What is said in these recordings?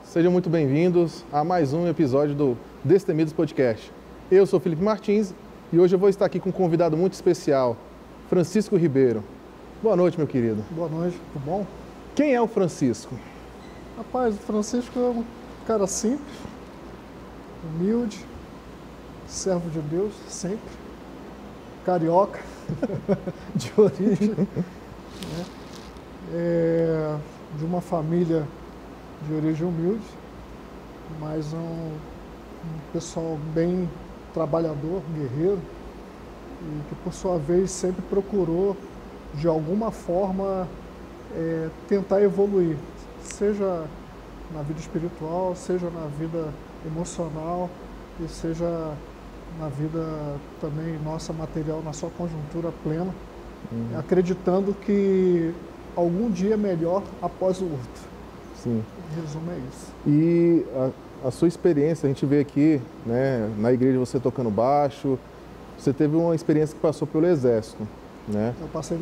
sejam muito bem-vindos a mais um episódio do Destemidos Podcast. Eu sou Felipe Martins e hoje eu vou estar aqui com um convidado muito especial, Francisco Ribeiro. Boa noite, meu querido. Boa noite, tudo bom? Quem é o Francisco? Rapaz, o Francisco é um cara simples, humilde, servo de Deus, sempre, carioca, de origem, né? De uma família de origem humilde, mas um pessoal bem trabalhador, guerreiro, e que por sua vez sempre procurou, de alguma forma, tentar evoluir, seja na vida espiritual, seja na vida emocional e seja na vida também nossa material, na sua conjuntura plena, acreditando que algum dia é melhor após o outro. Sim. Em resumo, é isso. E a sua experiência, a gente vê aqui, né, na igreja você tocando baixo, você teve uma experiência que passou pelo Exército, né? Eu passei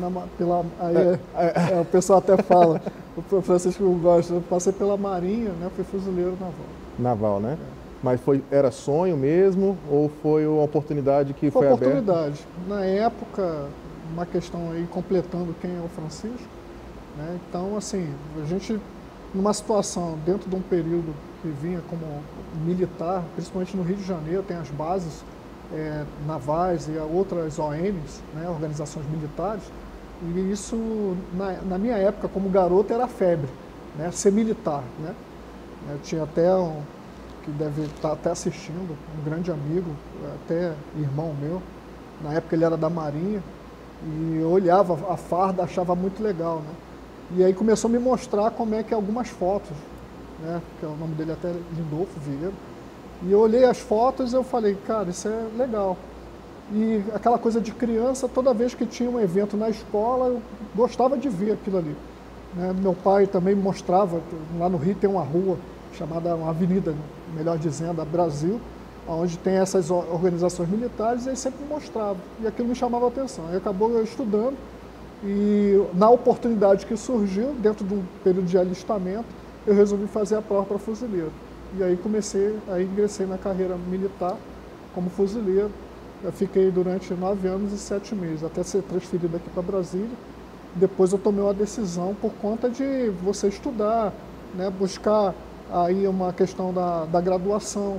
o pessoal até fala, o Francisco gosta, eu passei pela Marinha, né, fui fuzileiro naval. Naval, né? Mas era sonho mesmo ou foi uma oportunidade que foi aberta? Foi oportunidade. Na época, uma questão aí completando quem é o Francisco, né? Então, assim, a gente, numa situação, dentro de um período que vinha como militar, principalmente no Rio de Janeiro, tem as bases navais e outras ONs, né, organizações militares, e isso, na minha época, como garoto, era febre, né, ser militar, né? Eu tinha até que deve estar até assistindo, um grande amigo, até irmão meu, na época ele era da Marinha, e eu olhava a farda, achava muito legal, né? E aí começou a me mostrar como é que algumas fotos, né, que é o nome dele até Lindolfo Vieira, e eu olhei as fotos e eu falei, cara, isso é legal. E aquela coisa de criança, toda vez que tinha um evento na escola, eu gostava de ver aquilo ali, né? Meu pai também me mostrava, lá no Rio tem uma rua chamada, uma avenida, melhor dizendo, a Brasil, onde tem essas organizações militares, e ele sempre me mostrava, e aquilo me chamava a atenção. Aí acabou eu estudando, e na oportunidade que surgiu, dentro de um período de alistamento, eu resolvi fazer a prova para fuzileiro. E aí ingressei na carreira militar como fuzileiro. Eu fiquei durante 9 anos e 7 meses, até ser transferido aqui para Brasília. Depois eu tomei uma decisão por conta de você estudar, né, buscar aí uma questão da graduação,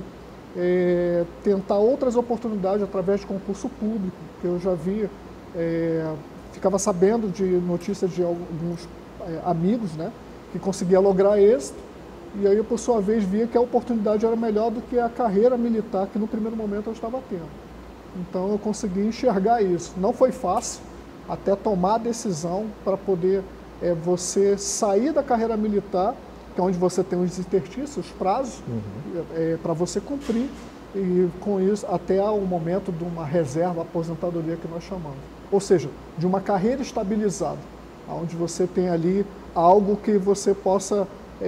tentar outras oportunidades através de concurso público, que eu já via, ficava sabendo de notícias de alguns amigos, né, que conseguia lograr êxito, e aí eu, por sua vez, via que a oportunidade era melhor do que a carreira militar que no primeiro momento eu estava tendo. Então eu consegui enxergar isso. Não foi fácil, até tomar a decisão para poder você sair da carreira militar, que é onde você tem os interstícios, os prazos, para você cumprir, e com isso até o momento de uma reserva, aposentadoria que nós chamamos. Ou seja, de uma carreira estabilizada, onde você tem ali algo que você possa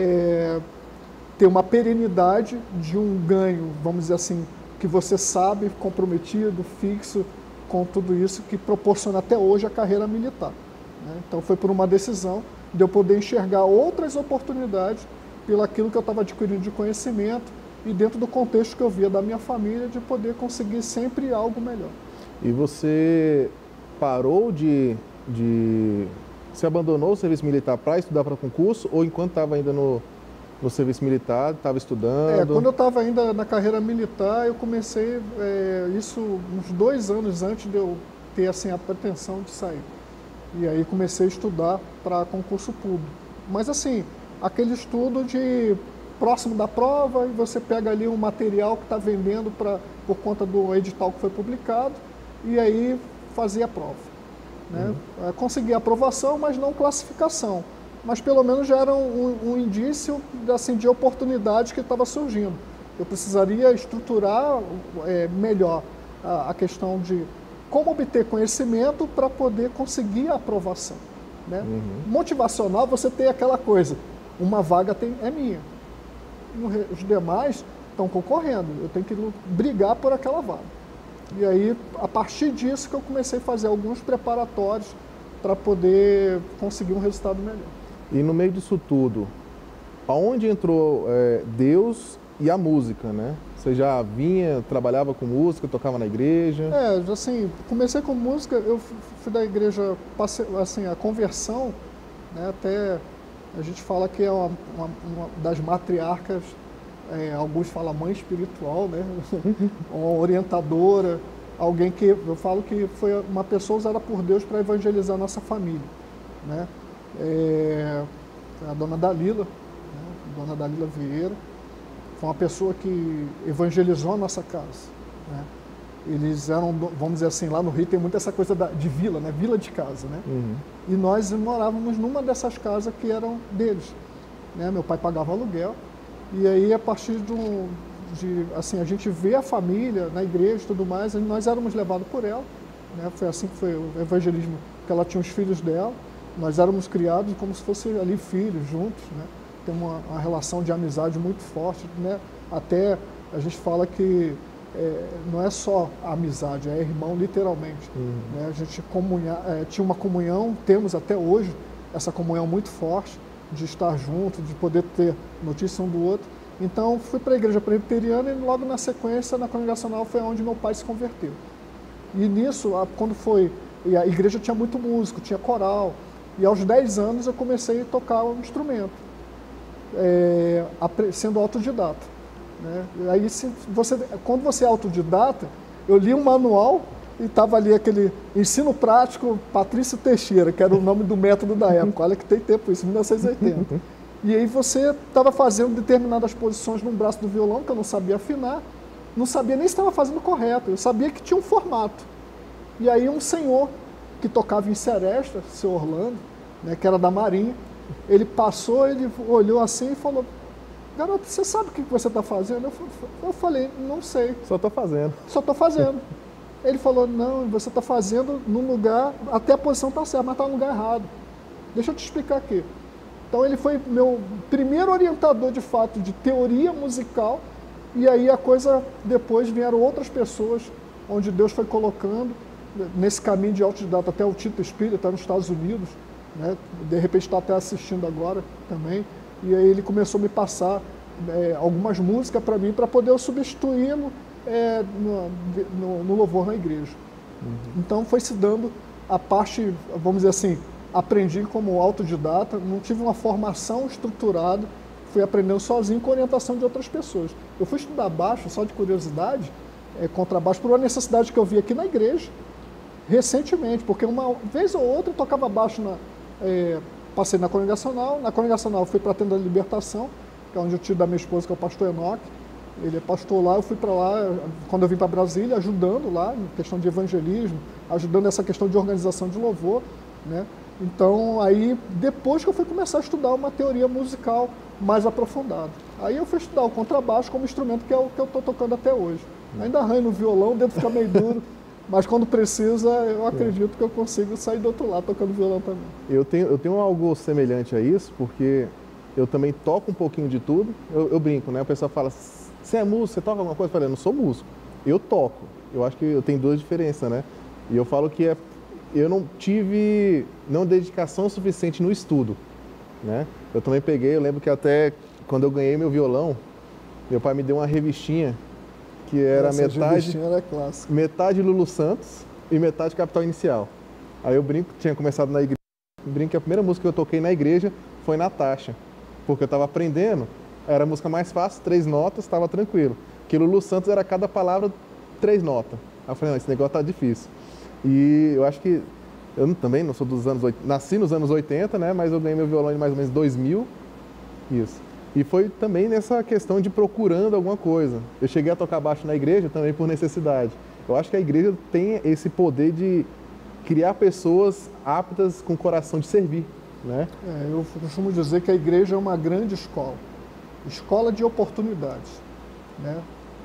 ter uma perenidade de um ganho, vamos dizer assim, que você sabe, comprometido, fixo com tudo isso que proporciona até hoje a carreira militar, né? Então foi por uma decisão de eu poder enxergar outras oportunidades pelo aquilo que eu estava adquirindo de conhecimento e dentro do contexto que eu via da minha família, de poder conseguir sempre algo melhor. E você parou você abandonou o serviço militar para estudar para concurso ou enquanto estava ainda no serviço militar, estava estudando? Quando eu estava ainda na carreira militar, eu comecei isso uns 2 anos antes de eu ter assim, a pretensão de sair. E aí comecei a estudar para concurso público. Mas assim, aquele estudo de próximo da prova, e você pega ali um material que está vendendo por conta do edital que foi publicado, e aí fazia a prova, né? Consegui aprovação, mas não classificação. Mas pelo menos já era um indício assim, de oportunidade que estava surgindo. Eu precisaria estruturar melhor a questão de como obter conhecimento para poder conseguir a aprovação, né? Motivacional, você tem aquela coisa, uma vaga é minha, os demais estão concorrendo, eu tenho que brigar por aquela vaga. E aí, a partir disso que eu comecei a fazer alguns preparatórios para poder conseguir um resultado melhor. E no meio disso tudo, aonde entrou Deus e a música, né? Você já vinha, trabalhava com música, tocava na igreja? Assim, comecei com música, eu fui da igreja, passei, assim, a conversão, né, até a gente fala que é uma das matriarcas, alguns falam mãe espiritual, né? Uma orientadora, alguém que, eu falo que foi uma pessoa usada por Deus para evangelizar a nossa família, né? A dona Dalila, né? Dona Dalila Vieira, foi uma pessoa que evangelizou a nossa casa, né? Eles eram, vamos dizer assim, lá no Rio tem muito essa coisa de vila, né? Vila de casa, né? Uhum. E nós morávamos numa dessas casas que eram deles, né? Meu pai pagava aluguel, e aí a partir assim, a gente vê a família na igreja e tudo mais, e nós éramos levados por ela, né? Foi assim que foi o evangelismo, que ela tinha os filhos dela, nós éramos criados como se fossem ali filhos juntos, né? Tem uma relação de amizade muito forte, né? Até a gente fala que não é só a amizade, é irmão literalmente. Né? A gente tinha uma comunhão, temos até hoje essa comunhão muito forte, de estar junto, de poder ter notícia um do outro. Então fui para a igreja presbiteriana e logo na sequência, na congregacional, foi onde meu pai se converteu. E nisso, quando foi, e a igreja tinha muito músico, tinha coral, e aos 10 anos eu comecei a tocar um instrumento, sendo autodidata. Né? Aí, quando você é autodidata, eu li um manual e estava ali aquele ensino prático Patrício Teixeira, que era o nome do método da época. Olha que tem tempo isso, 1980. E aí você estava fazendo determinadas posições num braço do violão que eu não sabia afinar, não sabia nem se estava fazendo correto, eu sabia que tinha um formato. E aí um senhor que tocava em Seresta, seu Orlando, né, que era da Marinha, ele passou, ele olhou assim e falou: garoto, você sabe o que você está fazendo? Eu falei: não sei. Só estou fazendo. Só estou fazendo. Ele falou: não, você está fazendo no lugar, até a posição está certa, mas está no lugar errado. Deixa eu te explicar aqui. Então ele foi meu primeiro orientador de fato de teoria musical, e aí a coisa, depois vieram outras pessoas, onde Deus foi colocando nesse caminho de autodidata, até o Tito Espírito, está nos Estados Unidos, né? De repente está até assistindo agora também, e aí ele começou a me passar algumas músicas para mim, para poder eu substituí-lo no louvor na igreja. Então foi se dando a parte, vamos dizer assim, aprendi como autodidata, não tive uma formação estruturada, fui aprendendo sozinho com orientação de outras pessoas. Eu fui estudar baixo, só de curiosidade, contrabaixo, por uma necessidade que eu vi aqui na igreja, recentemente, porque uma vez ou outra eu tocava baixo, passei na congregacional fui para a Tenda da Libertação, que é onde eu tive da minha esposa, que é o pastor Enoque. Ele é pastor lá, eu fui para lá, quando eu vim para Brasília, ajudando lá, em questão de evangelismo, ajudando essa questão de organização de louvor, né? Então, aí, depois que eu fui começar a estudar uma teoria musical mais aprofundada. Aí eu fui estudar o contrabaixo como instrumento que é o que eu estou tocando até hoje. Ainda arranho no violão, o dedo fica meio duro, mas quando precisa, eu acredito que eu consigo sair do outro lado tocando violão também. Eu tenho algo semelhante a isso, porque eu também toco um pouquinho de tudo. Eu brinco, né? O pessoal fala: você é músico, você toca alguma coisa? Eu falei: eu não sou músico, eu toco. Eu acho que eu tenho duas diferenças, né? E eu falo que eu não tive dedicação suficiente no estudo, né? Eu também peguei, eu lembro que até quando eu ganhei meu violão, meu pai me deu uma revistinha que era metade Lulu Santos e metade Capital Inicial. Aí eu brinco, tinha começado na igreja, brinco que a primeira música que eu toquei na igreja foi Natasha, porque eu estava aprendendo, era a música mais fácil, 3 notas, estava tranquilo. Que Lulu Santos era cada palavra 3 notas. Aí eu falei: não, esse negócio tá difícil. E eu acho que, eu também não sou dos anos 80, nasci nos anos 80, né, mas eu ganhei meu violão em mais ou menos 2000, isso. E foi também nessa questão de procurando alguma coisa. Eu cheguei a tocar baixo na igreja também por necessidade. Eu acho que a igreja tem esse poder de criar pessoas aptas com coração de servir, né? Eu costumo dizer que a igreja é uma grande escola de oportunidades, né?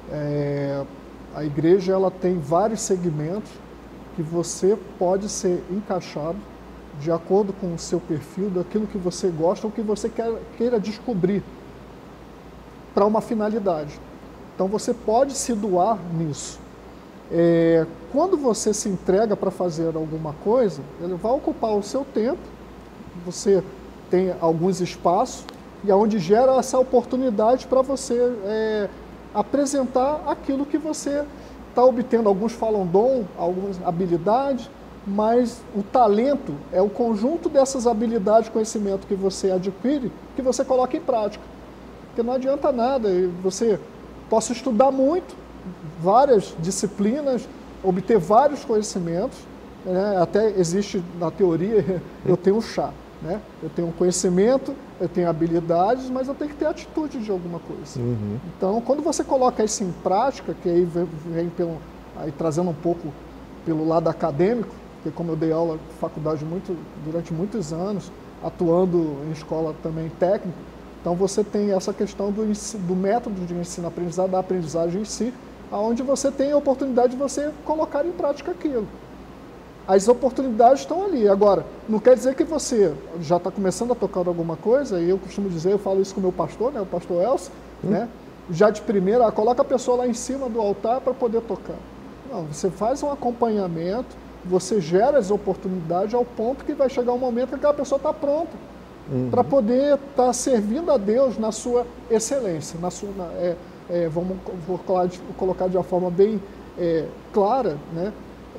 A igreja, ela tem vários segmentos que você pode ser encaixado de acordo com o seu perfil, daquilo que você gosta ou que você queira descobrir para uma finalidade. Então você pode se doar nisso. Quando você se entrega para fazer alguma coisa, ele vai ocupar o seu tempo, você tem alguns espaços, e aonde gera essa oportunidade para você apresentar aquilo que você está obtendo. Alguns falam dom, algumas habilidades, mas o talento é o conjunto dessas habilidades, conhecimento que você adquire, que você coloca em prática. Porque não adianta nada, você possa estudar muito, várias disciplinas, obter vários conhecimentos, né? Até existe na teoria, eu tenho um chá, né? Eu tenho um conhecimento, eu tenho habilidades, mas eu tenho que ter atitude de alguma coisa. Então, quando você coloca isso em prática, que aí vem aí trazendo um pouco pelo lado acadêmico, porque como eu dei aula de faculdade durante muitos anos, atuando em escola também técnica, então você tem essa questão do método de ensino-aprendizado, da aprendizagem em si, onde você tem a oportunidade de você colocar em prática aquilo. As oportunidades estão ali. Agora, não quer dizer que você já está começando a tocar alguma coisa, e eu costumo dizer, eu falo isso com o meu pastor, né, o pastor Elcio, né, já de primeira, coloca a pessoa lá em cima do altar para poder tocar. Não, você faz um acompanhamento, você gera as oportunidades ao ponto que vai chegar um momento que aquela pessoa está pronta para poder estar servindo a Deus na sua excelência, vou colocar de uma forma bem clara, né?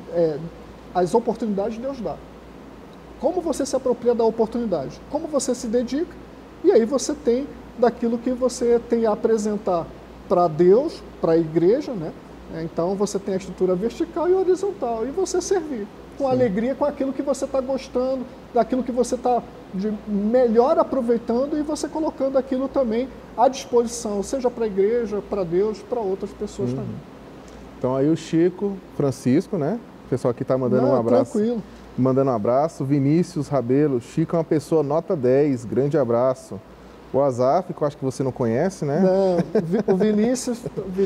As oportunidades Deus dá. Como você se apropria da oportunidade? Como você se dedica? E aí você tem daquilo que você tem a apresentar para Deus, para a igreja, né? Então você tem a estrutura vertical e horizontal, e você servir com alegria, com aquilo que você está gostando, daquilo que você está melhor aproveitando, e você colocando aquilo também à disposição, seja para a igreja, para Deus, para outras pessoas também. Então aí o Chico Francisco, né? O pessoal aqui está mandando um abraço. Tranquilo. Mandando um abraço. Vinícius Rabelo, Chico é uma pessoa nota 10, grande abraço. O Azaf, que eu acho que você não conhece, né? Não, o Vinícius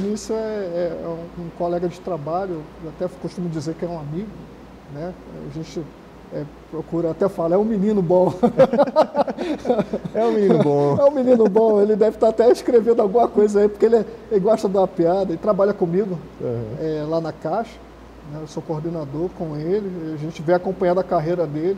é um colega de trabalho, eu até costumo dizer que é um amigo, né? A gente procura, até falar, é um menino bom. É um menino bom. É um menino bom, ele deve estar até escrevendo alguma coisa aí, porque ele gosta de dar uma piada, ele trabalha comigo lá na Caixa, né? Eu sou coordenador com ele, a gente vem acompanhando a carreira dele,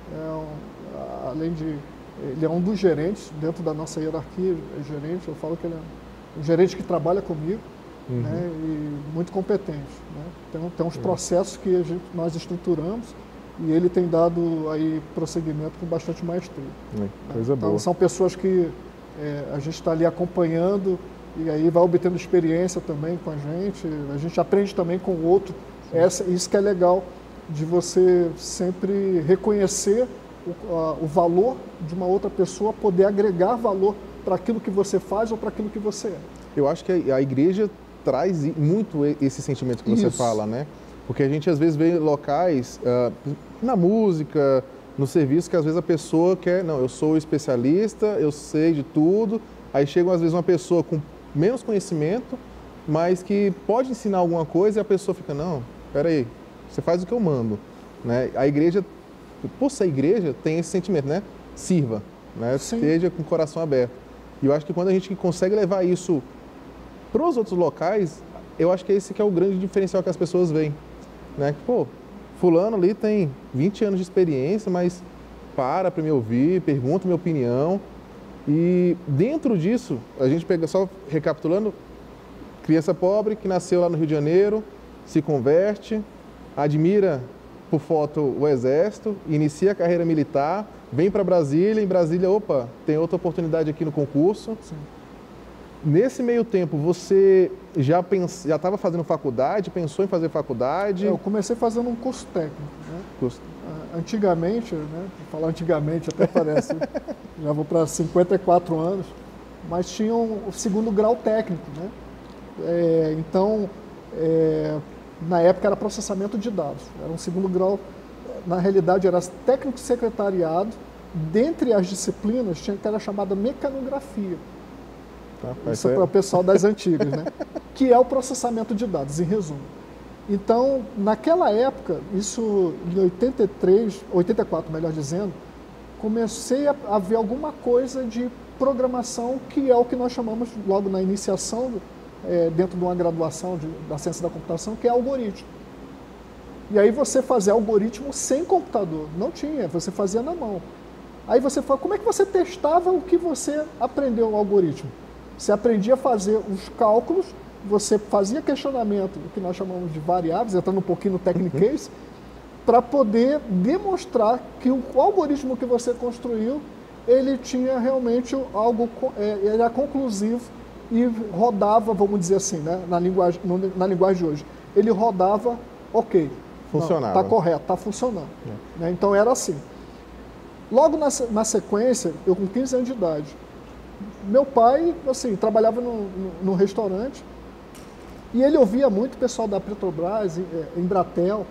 além de... Ele é um dos gerentes, dentro da nossa hierarquia, gerente, eu falo que ele é um gerente que trabalha comigo, né, e muito competente. Né? Tem uns processos que nós estruturamos e ele tem dado aí prosseguimento com bastante maestria. Coisa boa. Então são pessoas que a gente está ali acompanhando e aí vai obtendo experiência também com a gente aprende também com o outro. Isso que é legal, de você sempre reconhecer o valor de uma outra pessoa, poder agregar valor para aquilo que você faz ou para aquilo que você é. Eu acho que a igreja traz muito esse sentimento que você fala, né? Porque a gente às vezes vê locais, na música, no serviço, que às vezes a pessoa quer, não, eu sou especialista, eu sei de tudo, aí chega às vezes uma pessoa com menos conhecimento, mas que pode ensinar alguma coisa e a pessoa fica, não, peraí, você faz o que eu mando, né? A igreja, por ser igreja, tem esse sentimento, né? Sirva, né? Esteja com o coração aberto. E eu acho que quando a gente consegue levar isso para os outros locais, eu acho que esse que é o grande diferencial que as pessoas veem, né? Pô, fulano ali tem 20 anos de experiência, mas para me ouvir, pergunta minha opinião. E dentro disso, a gente pega, só recapitulando, criança pobre que nasceu lá no Rio de Janeiro, se converte, admira por foto o Exército, inicia a carreira militar, vem para Brasília, em Brasília, opa, tem outra oportunidade aqui no concurso. Sim. Nesse meio tempo, você já estava fazendo faculdade, pensou em fazer faculdade? Eu comecei fazendo um curso técnico, né? Antigamente, né? Falar antigamente até parece, já vou para 54 anos, mas tinha o segundo grau técnico, né? Na época era processamento de dados, era um segundo grau, na realidade era técnico secretariado, dentre as disciplinas tinha aquela chamada mecanografia, isso é para o pessoal das antigas, né? Que é o processamento de dados, em resumo. Então, naquela época, isso em 84 melhor dizendo, comecei a ver alguma coisa de programação, que é o que nós chamamos logo na iniciação, dentro de uma graduação da ciência da computação, que é algoritmo. E aí você fazia algoritmo sem computador, não tinha, você fazia na mão. Aí você fala, como é que você testava o que você aprendeu no algoritmo? Você aprendia a fazer os cálculos, você fazia questionamento, o que nós chamamos de variáveis, entrando um pouquinho no techniquez, para poder demonstrar que o algoritmo que você construiu, ele tinha realmente algo, era conclusivo e rodava, vamos dizer assim, né, na linguagem de hoje. Ele rodava, ok. Funcionava. Está correto, está funcionando. Né? Então era assim. Logo na sequência, eu com 15 anos de idade, meu pai, assim, trabalhava num restaurante e ele ouvia muito o pessoal da Petrobras, Embratel,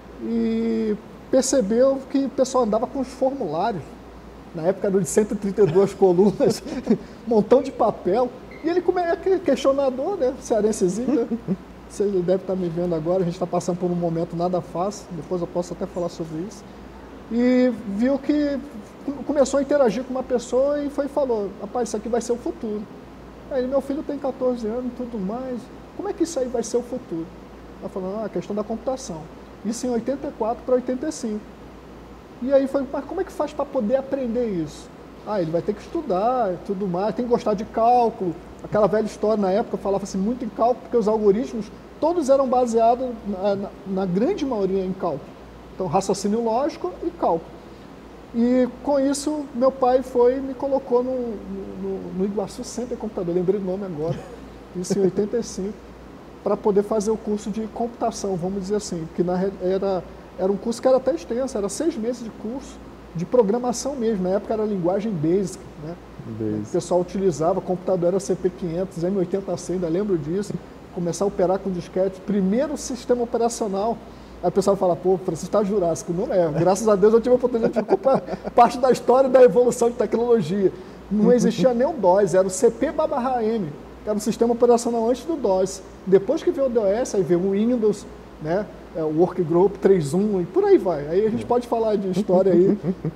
e percebeu que o pessoal andava com os formulários. Na época eram de 132 colunas, um montão de papel. E ele, como é aquele questionador, né, cearensezinho, né? Você deve estar me vendo agora, a gente está passando por um momento nada fácil, depois eu posso até falar sobre isso. E viu que começou a interagir com uma pessoa e falou, rapaz, isso aqui vai ser o futuro. Aí, meu filho tem 14 anos e tudo mais, como é que isso aí vai ser o futuro? Ela falou, a questão da computação. Isso em 84 para 85. E aí foi, mas como é que faz para poder aprender isso? Ele vai ter que estudar e tudo mais, tem que gostar de cálculo. Aquela velha história na época falava-se muito em cálculo, porque os algoritmos todos eram baseados, na grande maioria, em cálculo. Então, raciocínio lógico e cálculo. E com isso, meu pai me colocou no Iguaçu Center Computador, lembrei do nome agora, isso em 85, para poder fazer o curso de computação, vamos dizer assim, que era um curso que era até extenso, era 6 meses de curso, de programação mesmo, na época era linguagem BASIC, né? O pessoal utilizava, computador era CP500, M80C, ainda lembro disso, começar a operar com disquete, primeiro sistema operacional. Aí o pessoal fala, pô, Francisco está Jurássico. Não é, graças a Deus eu tive a oportunidade de ocupar parte da história da evolução de tecnologia. Não existia nem o DOS, era o CP/M, que era o sistema operacional antes do DOS. Depois que veio o DOS, aí veio o Windows, né? O Workgroup 3.1 e por aí vai. Aí a gente pode falar de história aí.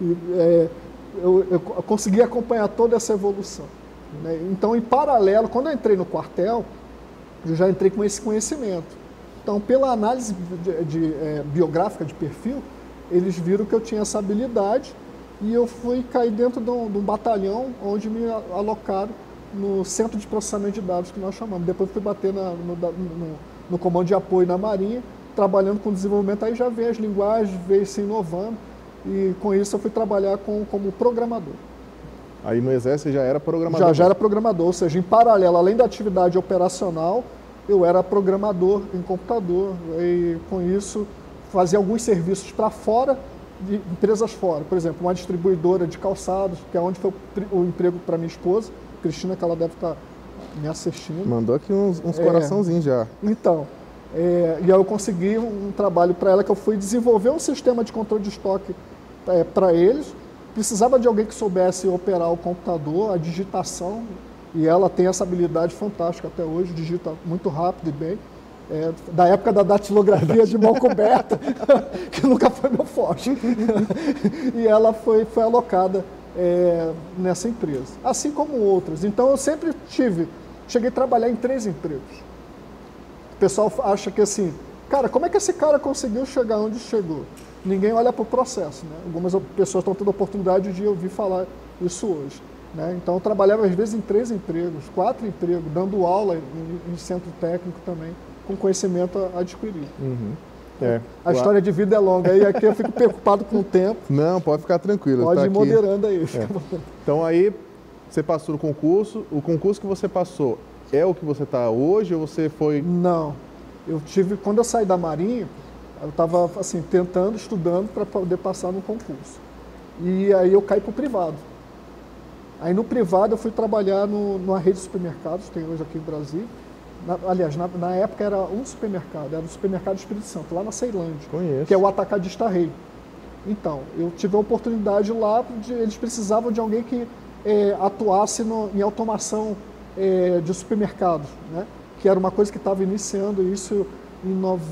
Eu consegui acompanhar toda essa evolução. Né? Então, em paralelo, quando eu entrei no quartel, eu já entrei com esse conhecimento. Então, pela análise biográfica de perfil, eles viram que eu tinha essa habilidade e eu fui cair dentro de um batalhão onde me alocaram no centro de processamento de dados, que nós chamamos. Depois fui bater no comando de apoio na Marinha, trabalhando com desenvolvimento. Aí já veio as linguagens, veio se inovando e com isso eu fui trabalhar como programador. Aí no Exército você já era programador? Já era programador, ou seja, em paralelo, além da atividade operacional, eu era programador em computador e com isso fazia alguns serviços para fora, de empresas fora. Por exemplo, uma distribuidora de calçados, que é onde foi o emprego para minha esposa, Cristina, que ela deve estar me assistindo. Mandou aqui uns coraçãozinhos já. Então, e aí eu consegui um trabalho para ela que eu fui desenvolver um sistema de controle de estoque para eles. Precisava de alguém que soubesse operar o computador, a digitação, e ela tem essa habilidade fantástica até hoje, digita muito rápido e bem. Da época da datilografia de mão coberta, que nunca foi meu forte. E ela foi alocada nessa empresa, assim como outras. Então eu sempre cheguei a trabalhar em 3 empregos. O pessoal acha que assim, cara, como é que esse cara conseguiu chegar onde chegou? Ninguém olha para o processo, né? Algumas pessoas estão tendo a oportunidade de ouvir falar isso hoje. Né? Então eu trabalhava às vezes em 3 empregos, 4 empregos, dando aula em centro técnico também, com conhecimento adquirido. A história de vida é longa, e aqui eu fico preocupado com o tempo. Não, pode ficar tranquilo. Pode ir moderando aí. Então aí você passou no concurso, o concurso que você passou é o que você está hoje ou você foi... Não, quando eu saí da Marinha, eu estava assim, estudando para poder passar no concurso. E aí eu caí para o privado. Aí no privado eu fui trabalhar numa rede de supermercados, tem hoje aqui no Brasil. Aliás, na época era um supermercado, era o supermercado Espírito Santo, lá na Ceilândia. Conheço. Que é o Atacadista Rei. Então, eu tive a oportunidade lá, eles precisavam de alguém que atuasse em automação de supermercados, né? Que era uma coisa que estava iniciando isso em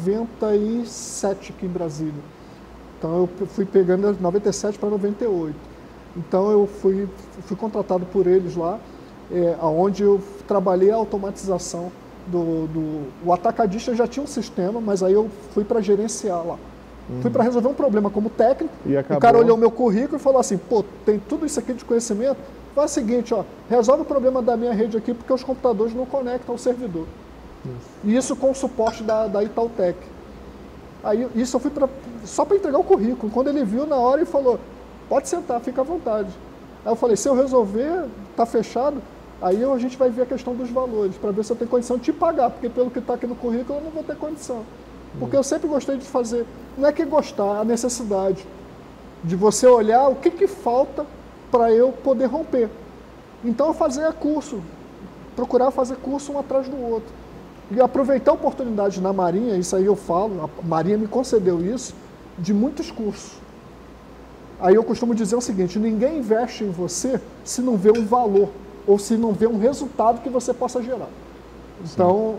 97 aqui em Brasília. Então eu fui pegando de 97 para 98. Então eu fui contratado por eles lá, onde eu trabalhei a automatização o atacadista já tinha um sistema, mas aí eu fui para gerenciar lá. Fui para resolver um problema como técnico, o cara olhou o meu currículo e falou assim, pô, tem tudo isso aqui de conhecimento, faz o seguinte, ó, resolve o problema da minha rede aqui porque os computadores não conectam ao servidor. E isso com o suporte da Itautec. Aí isso eu fui só para entregar o currículo. Quando ele viu na hora, ele falou, pode sentar, fica à vontade. Aí eu falei, se eu resolver, tá fechado, aí a gente vai ver a questão dos valores, para ver se eu tenho condição de te pagar, porque pelo que está aqui no currículo eu não vou ter condição. Porque eu sempre gostei de fazer, não é que gostar, a necessidade de você olhar o que falta para eu poder romper. Então eu fazia curso, procurar fazer curso um atrás do outro. E aproveitar a oportunidade na Marinha, isso aí eu falo, a Marinha me concedeu isso, de muitos cursos. Aí eu costumo dizer o seguinte, ninguém investe em você se não vê um valor, ou se não vê um resultado que você possa gerar. Então,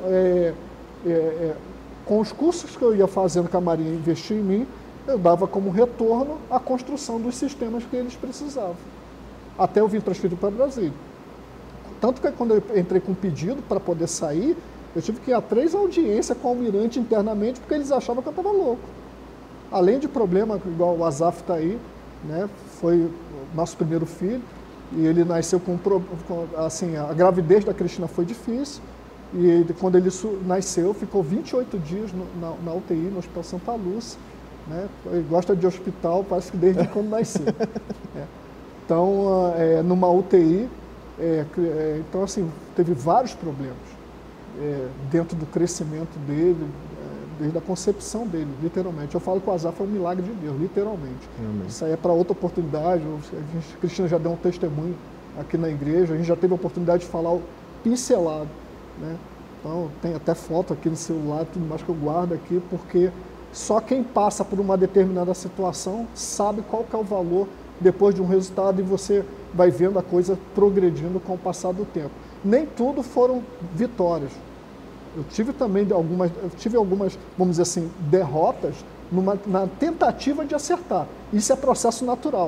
com os cursos que eu ia fazendo que a Marinha investia em mim, eu dava como retorno a construção dos sistemas que eles precisavam. Até eu vim transferido para Brasília. Tanto que quando eu entrei com pedido para poder sair, eu tive que ir a 3 audiências com o almirante internamente, porque eles achavam que eu estava louco. Além de problema, igual o Azaf está aí, né, foi o nosso primeiro filho, e ele nasceu assim, a gravidez da Cristina foi difícil, e ele, quando ele nasceu, ficou 28 dias na UTI, no Hospital Santa Lúcia, né, ele gosta de hospital, parece que desde quando nasceu. Então, numa UTI, então assim, teve vários problemas dentro do crescimento dele, desde a concepção dele, literalmente. Eu falo que o Azaf é um milagre de Deus, literalmente. Isso aí é para outra oportunidade. A Cristina já deu um testemunho aqui na igreja, a gente já teve a oportunidade de falar o pincelado, né? Então, tem até foto aqui no celular e tudo mais que eu guardo aqui, porque só quem passa por uma determinada situação sabe qual que é o valor depois de um resultado, e você vai vendo a coisa progredindo com o passar do tempo. Nem tudo foram vitórias. Eu tive também algumas, vamos dizer assim, derrotas na tentativa de acertar. Isso é processo natural.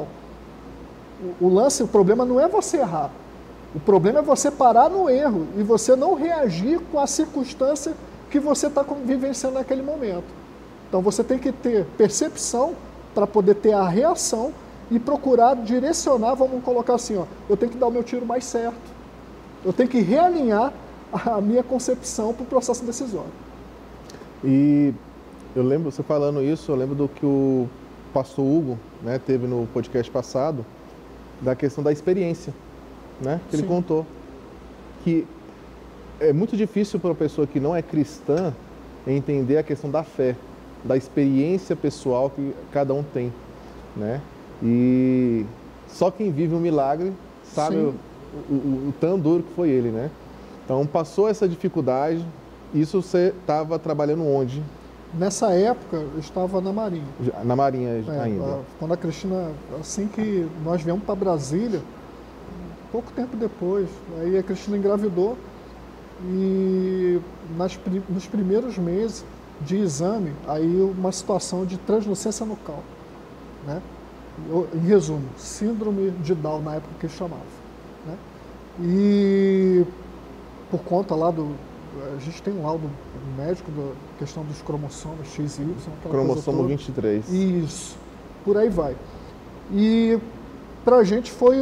O problema não é você errar. O problema é você parar no erro e você não reagir com a circunstância que você está vivenciando naquele momento. Então você tem que ter percepção para poder ter a reação e procurar direcionar, vamos colocar assim, ó, eu tenho que dar o meu tiro mais certo. Eu tenho que realinhar a minha concepção para o processo decisório. E eu lembro, você falando isso, eu lembro do que o pastor Hugo, né, teve no podcast passado, da questão da experiência, né, que ele contou. Que é muito difícil para uma pessoa que não é cristã entender a questão da fé, da experiência pessoal que cada um tem, né? E só quem vive um milagre sabe o tão duro que foi ele, né? Então, passou essa dificuldade. Isso você estava trabalhando onde? Nessa época, eu estava na Marinha. Na Marinha ainda? Quando a Cristina, assim que nós viemos para Brasília, pouco tempo depois, aí a Cristina engravidou e nos primeiros meses de exame, aí uma situação de translucência nucal, né? Em resumo, síndrome de Down, na época que eles chamavam, né? E por conta lá a gente tem um laudo médico da questão dos cromossomos X e Y. Cromossomo 23. Isso, por aí vai. E pra gente foi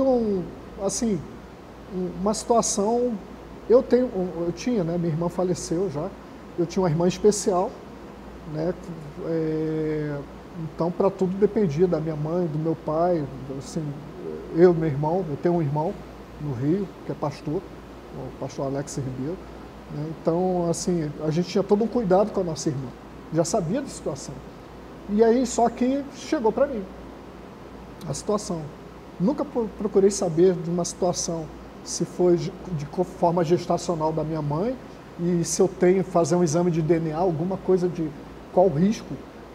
uma situação, eu tinha, né, minha irmã faleceu já, eu tinha uma irmã especial, né, então para tudo dependia da minha mãe, do meu pai, assim, eu e meu irmão, eu tenho um irmão no Rio, que é pastor, o pastor Alex Ribeiro, né? Então, assim, a gente tinha todo um cuidado com a nossa irmã, já sabia da situação. E aí, só que chegou para mim a situação. Nunca procurei saber de uma situação, se foi de forma gestacional da minha mãe, e se eu tenho que fazer um exame de DNA, alguma coisa de qual o risco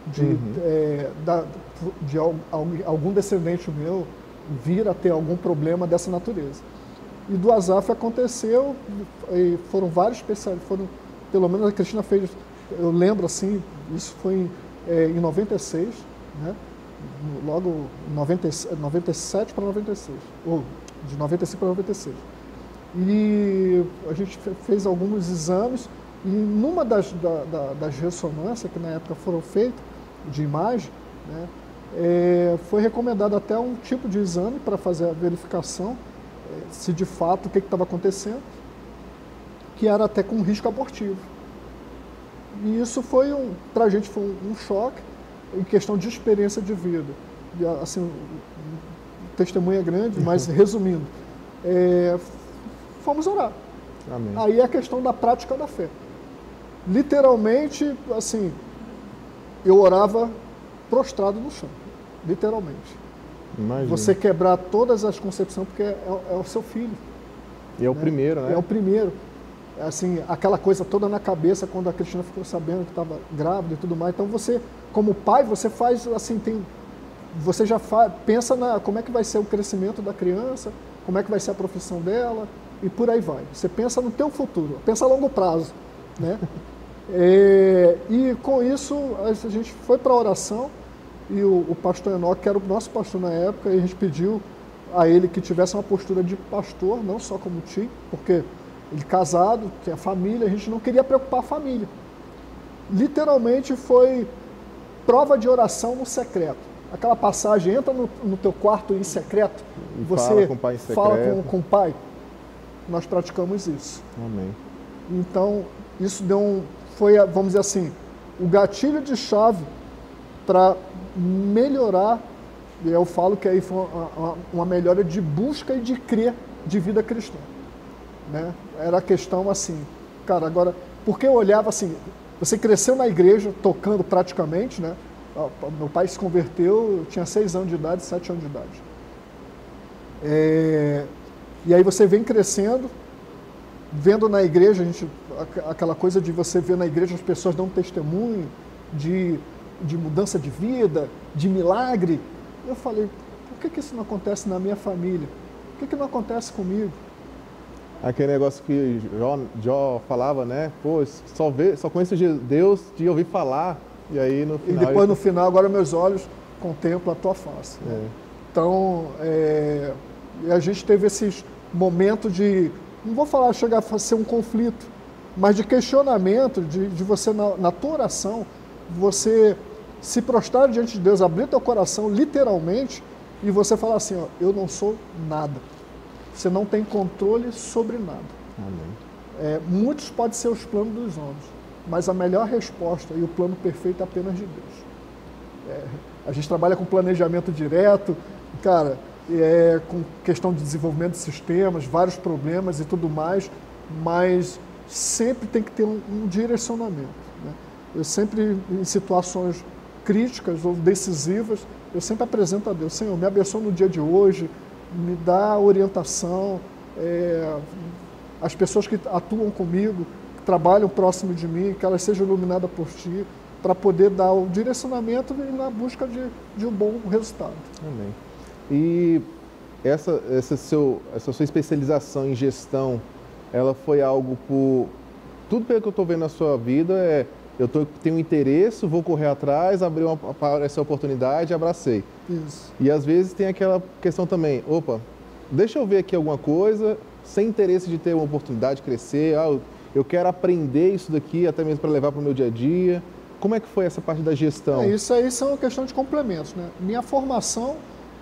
de algum descendente meu vir a ter algum problema dessa natureza. E do Azaf aconteceu, e foram vários especialistas, pelo menos a Cristina fez, eu lembro assim, isso foi em 96, né? Logo 97 para 96, ou de 95 para 96. E a gente fez alguns exames, e numa das ressonâncias que na época foram feitas, de imagem, né, foi recomendado até um tipo de exame para fazer a verificação se de fato o que estava acontecendo, que era até com risco abortivo. E isso foi para a gente foi um choque em questão de experiência de vida. E, assim, o testemunho é grande, mas resumindo, fomos orar. Amém. Aí é a questão da prática da fé. Literalmente, assim, eu orava prostrado no chão, literalmente. Imagina. Você quebrar todas as concepções, porque é o seu filho. E é o primeiro, né? É o primeiro. Assim, aquela coisa toda na cabeça quando a Cristina ficou sabendo que estava grávida e tudo mais. Então você, como pai, você faz assim, você já pensa como é que vai ser o crescimento da criança, como é que vai ser a profissão dela e por aí vai. Você pensa no teu futuro, pensa a longo prazo, né? E com isso a gente foi para a oração e o pastor Enoque, que era o nosso pastor na época, e a gente pediu a ele que tivesse uma postura de pastor, não só como tio, porque ele casado, tinha família, a gente não queria preocupar a família. Literalmente foi prova de oração no secreto. Aquela passagem, entra no teu quarto em secreto, E você fala com o pai em secreto. fala com o pai. Nós praticamos isso. Amém. Então, isso foi, vamos dizer assim, o gatilho de chave para melhorar, e eu falo que aí foi uma melhora de busca e de crer de vida cristã. Né? Era a questão assim, cara, agora, porque eu olhava assim, você cresceu na igreja, tocando praticamente, né? Meu pai se converteu, eu tinha 6 anos de idade, 7 anos de idade. E aí você vem crescendo, vendo na igreja, aquela coisa de você ver na igreja as pessoas dando testemunho de mudança de vida, de milagre. Eu falei, por que isso não acontece na minha família? Por que não acontece comigo? Aquele negócio que Jó falava, né? Pô, só conheço Deus de ouvir falar. E aí no final... E depois no final, agora meus olhos contemplam a tua face. Né? Então, a gente teve esses momentos de... Não vou falar chegar a ser um conflito, mas de questionamento, de você, na tua oração, você se prostrar diante de Deus, abrir teu coração, literalmente, e você falar assim, ó, eu não sou nada. Você não tem controle sobre nada. Amém. Muitos podem ser os planos dos homens, mas a melhor resposta e o plano perfeito é apenas de Deus. A gente trabalha com planejamento direto, cara, com questão de desenvolvimento de sistemas, vários problemas e tudo mais, mas sempre tem que ter um direcionamento. Né? Eu sempre, em situações críticas ou decisivas, eu sempre apresento a Deus, Senhor, me abençoa no dia de hoje, me dá orientação, as pessoas que atuam comigo, que trabalham próximo de mim, que elas sejam iluminadas por Ti, para poder dar o direcionamento e na busca de um bom resultado. Amém. E essa sua especialização em gestão, ela foi algo tudo pelo que eu estou vendo na sua vida tenho interesse, vou correr atrás, apareceu a oportunidade, abracei. Isso. E às vezes tem aquela questão também, deixa eu ver aqui alguma coisa, sem interesse de ter uma oportunidade de crescer, eu quero aprender isso daqui, até mesmo para levar para o meu dia a dia. Como é que foi essa parte da gestão? Isso aí são questão de complementos, né? Minha formação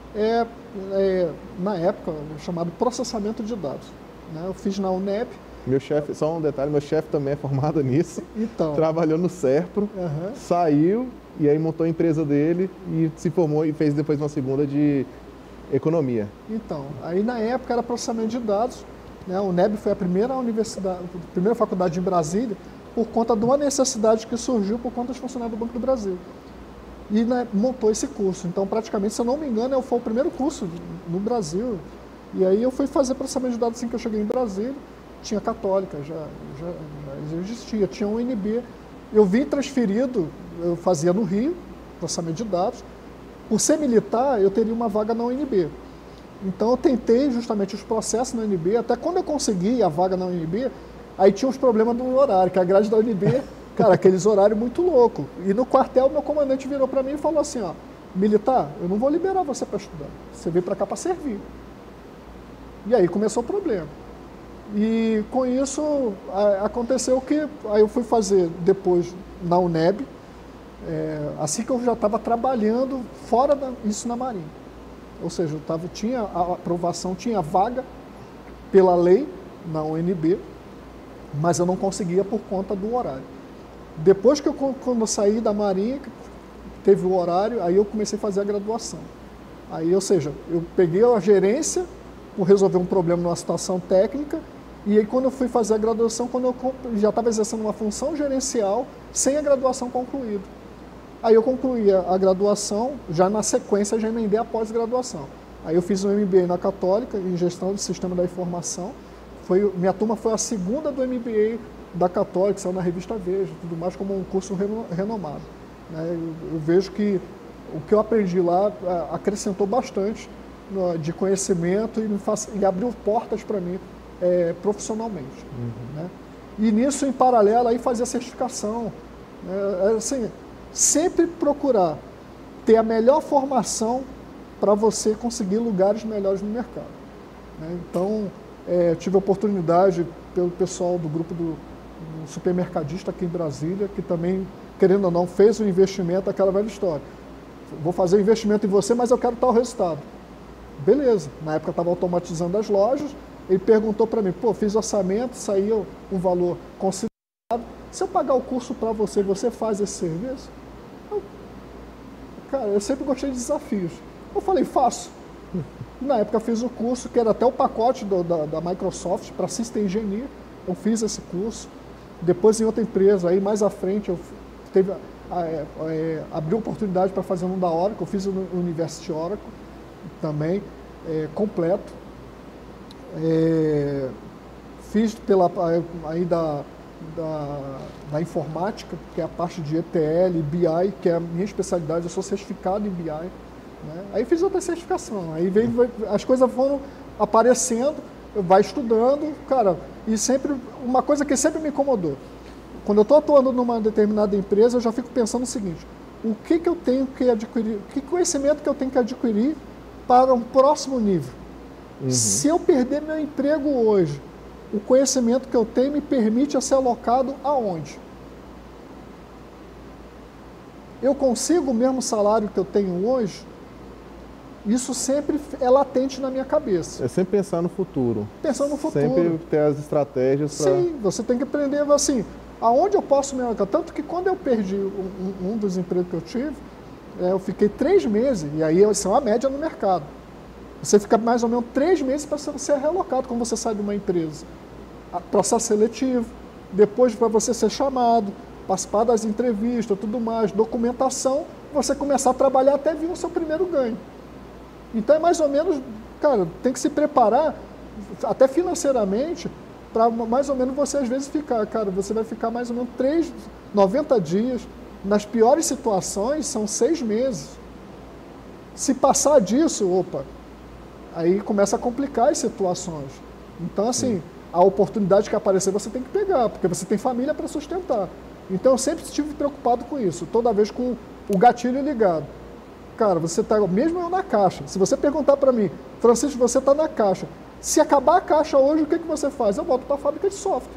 na época, chamado processamento de dados. Né? Eu fiz na UNEB. Meu chefe, só um detalhe, meu chefe também é formado nisso. Então. Trabalhou no Serpro, saiu e aí montou a empresa dele e se formou e fez depois uma segunda de economia. Então, aí na época era processamento de dados. Né? A UNEB foi a primeira faculdade em Brasília por conta de uma necessidade que surgiu por conta dos funcionários do Banco do Brasil. E montou esse curso. Então, praticamente, se eu não me engano, foi o primeiro curso no Brasil. E aí eu fui fazer processamento de dados assim que eu cheguei em Brasília. Tinha Católica, já existia, tinha um UNB. Eu vim transferido, eu fazia no Rio, processamento de dados. Por ser militar, eu teria uma vaga na UNB. Então eu tentei justamente os processos na UNB, até quando eu consegui a vaga na UNB, aí tinha os problemas do horário, que a grade da UNB, cara, aqueles horários muito loucos. E no quartel, meu comandante virou para mim e falou assim, ó, militar, eu não vou liberar você para estudar, você veio para cá para servir. E aí começou o problema. E com isso aconteceu que aí eu fui fazer depois na UNEB, assim que eu já estava trabalhando fora isso na Marinha. Ou seja, tinha a aprovação, tinha vaga pela lei na UNB, mas eu não conseguia por conta do horário. Depois quando eu saí da Marinha, teve o horário, aí eu comecei a fazer a graduação. Aí, ou seja, eu peguei a gerência por resolver um problema numa situação técnica, e aí quando eu fui fazer a graduação, quando eu já estava exercendo uma função gerencial sem a graduação concluída. Aí eu concluí a graduação, já na sequência já emendei a pós-graduação. Aí eu fiz um MBA na Católica, em Gestão do Sistema da Informação. Minha turma foi a segunda do MBA da Católica, saiu na revista Veja, tudo mais, como um curso renomado. Eu vejo que o que eu aprendi lá acrescentou bastante de conhecimento e abriu portas para mim profissionalmente. E nisso, em paralelo, aí fazia certificação. Assim, sempre procurar ter a melhor formação para você conseguir lugares melhores no mercado. Então, tive a oportunidade pelo pessoal do grupo do supermercadista aqui em Brasília, que também, querendo ou não, fez um investimento, aquela velha história. Vou fazer um investimento em você, mas eu quero tal resultado. Beleza. Na época eu estava automatizando as lojas, ele perguntou para mim, fiz orçamento, saiu um valor considerável. Se eu pagar o curso para você, você faz esse serviço? Cara, eu sempre gostei de desafios. Eu falei, faço. Na época eu fiz o curso, que era até o pacote da Microsoft para System Engineer. Eu fiz esse curso. Depois em outra empresa, aí mais à frente, eu abri oportunidade para fazer um da Oracle. Eu fiz o University Oracle também, completo. Fiz aí da informática, que é a parte de ETL e BI, que é a minha especialidade. Eu sou certificado em BI. Aí fiz outra certificação, aí as coisas foram aparecendo, vai estudando, cara, e sempre, uma coisa que sempre me incomodou, quando eu estou atuando numa determinada empresa, eu já fico pensando o seguinte, o que eu tenho que adquirir, que conhecimento que eu tenho que adquirir para um próximo nível? Se eu perder meu emprego hoje, o conhecimento que eu tenho me permite ser alocado aonde? Eu consigo o mesmo salário que eu tenho hoje? Isso sempre é latente na minha cabeça. É sempre pensar no futuro. Pensando no futuro. Sempre ter as estratégias para... Sim, você tem que aprender assim, aonde eu posso me alocar. Tanto que quando eu perdi um dos empregos que eu tive, eu fiquei 3 meses, e aí isso é uma média no mercado. Você fica mais ou menos 3 meses para ser relocado quando você sai de uma empresa. Processo seletivo, depois para você ser chamado, participar das entrevistas, tudo mais, documentação, você começar a trabalhar até vir o seu primeiro ganho. Então é mais ou menos, cara, tem que se preparar, até financeiramente, para mais ou menos você às vezes ficar, cara, você vai ficar mais ou menos 90 dias, nas piores situações são 6 meses. Se passar disso, aí começa a complicar as situações. Então assim, a oportunidade que aparecer você tem que pegar, porque você tem família para sustentar. Então eu sempre estive preocupado com isso, toda vez com o gatilho ligado. Cara, você está, mesmo eu na caixa, se você perguntar para mim, Francisco, você está na caixa, se acabar a caixa hoje, o que você faz? Eu volto para a fábrica de software.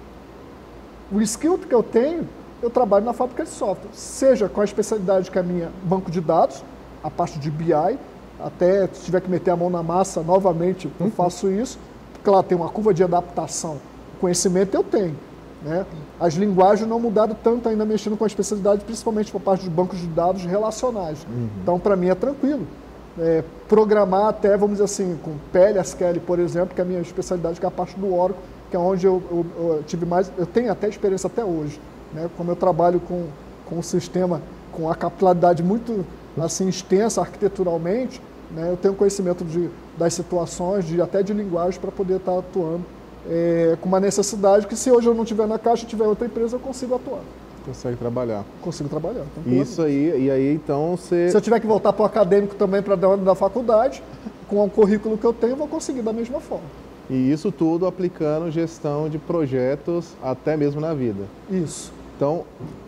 O skill que eu tenho, eu trabalho na fábrica de software, seja com a especialidade que é a minha, banco de dados, a parte de BI, até se tiver que meter a mão na massa, novamente, eu faço isso, porque lá tem uma curva de adaptação, conhecimento eu tenho. As linguagens não mudaram tanto ainda mexendo com a especialidade, principalmente por parte de bancos de dados relacionais. Então, para mim, é tranquilo. Programar até, vamos dizer assim, com PLSQL, por exemplo, que é a minha especialidade, que é a parte do Oracle, que é onde eu tive mais, eu tenho até experiência até hoje. Como eu trabalho com o sistema, com a capilaridade muito assim, extensa arquiteturalmente, eu tenho conhecimento das situações, até de linguagem, para poder estar atuando. Com uma necessidade que se hoje eu não estiver na caixa, tiver outra empresa, eu consigo atuar. Consegue trabalhar. Consigo trabalhar. Isso aí, e aí então você... Se eu tiver que voltar para o acadêmico também para dentro da faculdade, com o currículo que eu tenho, eu vou conseguir da mesma forma. E isso tudo aplicando gestão de projetos até mesmo na vida. Isso. Então,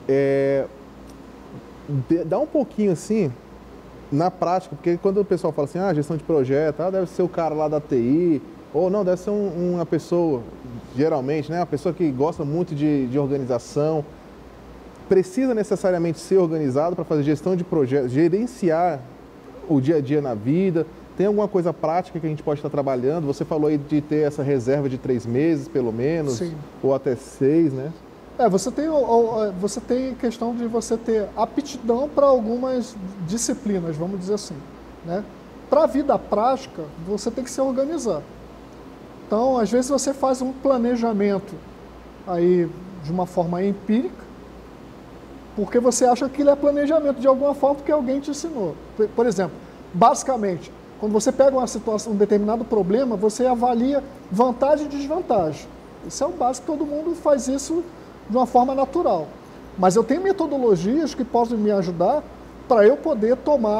dá um pouquinho assim, na prática, porque quando o pessoal fala assim, gestão de projeto, deve ser o cara lá da TI, ou não, deve ser uma pessoa, geralmente, uma pessoa que gosta muito de organização. precisa necessariamente ser organizado para fazer gestão de projetos, gerenciar o dia a dia na vida? Tem alguma coisa prática que a gente pode estar trabalhando? Você falou aí de ter essa reserva de 3 meses, pelo menos, Sim. ou até 6, né? Você tem questão de você ter aptidão para algumas disciplinas, vamos dizer assim, né? Para a vida prática, você tem que se organizar. Então, às vezes você faz um planejamento aí de uma forma empírica, porque você acha que aquilo é planejamento de alguma forma, porque alguém te ensinou. Por exemplo, basicamente, quando você pega uma situação, um determinado problema, você avalia vantagem e desvantagem. Isso é o básico, todo mundo faz isso de uma forma natural. Mas eu tenho metodologias que podem me ajudar para eu poder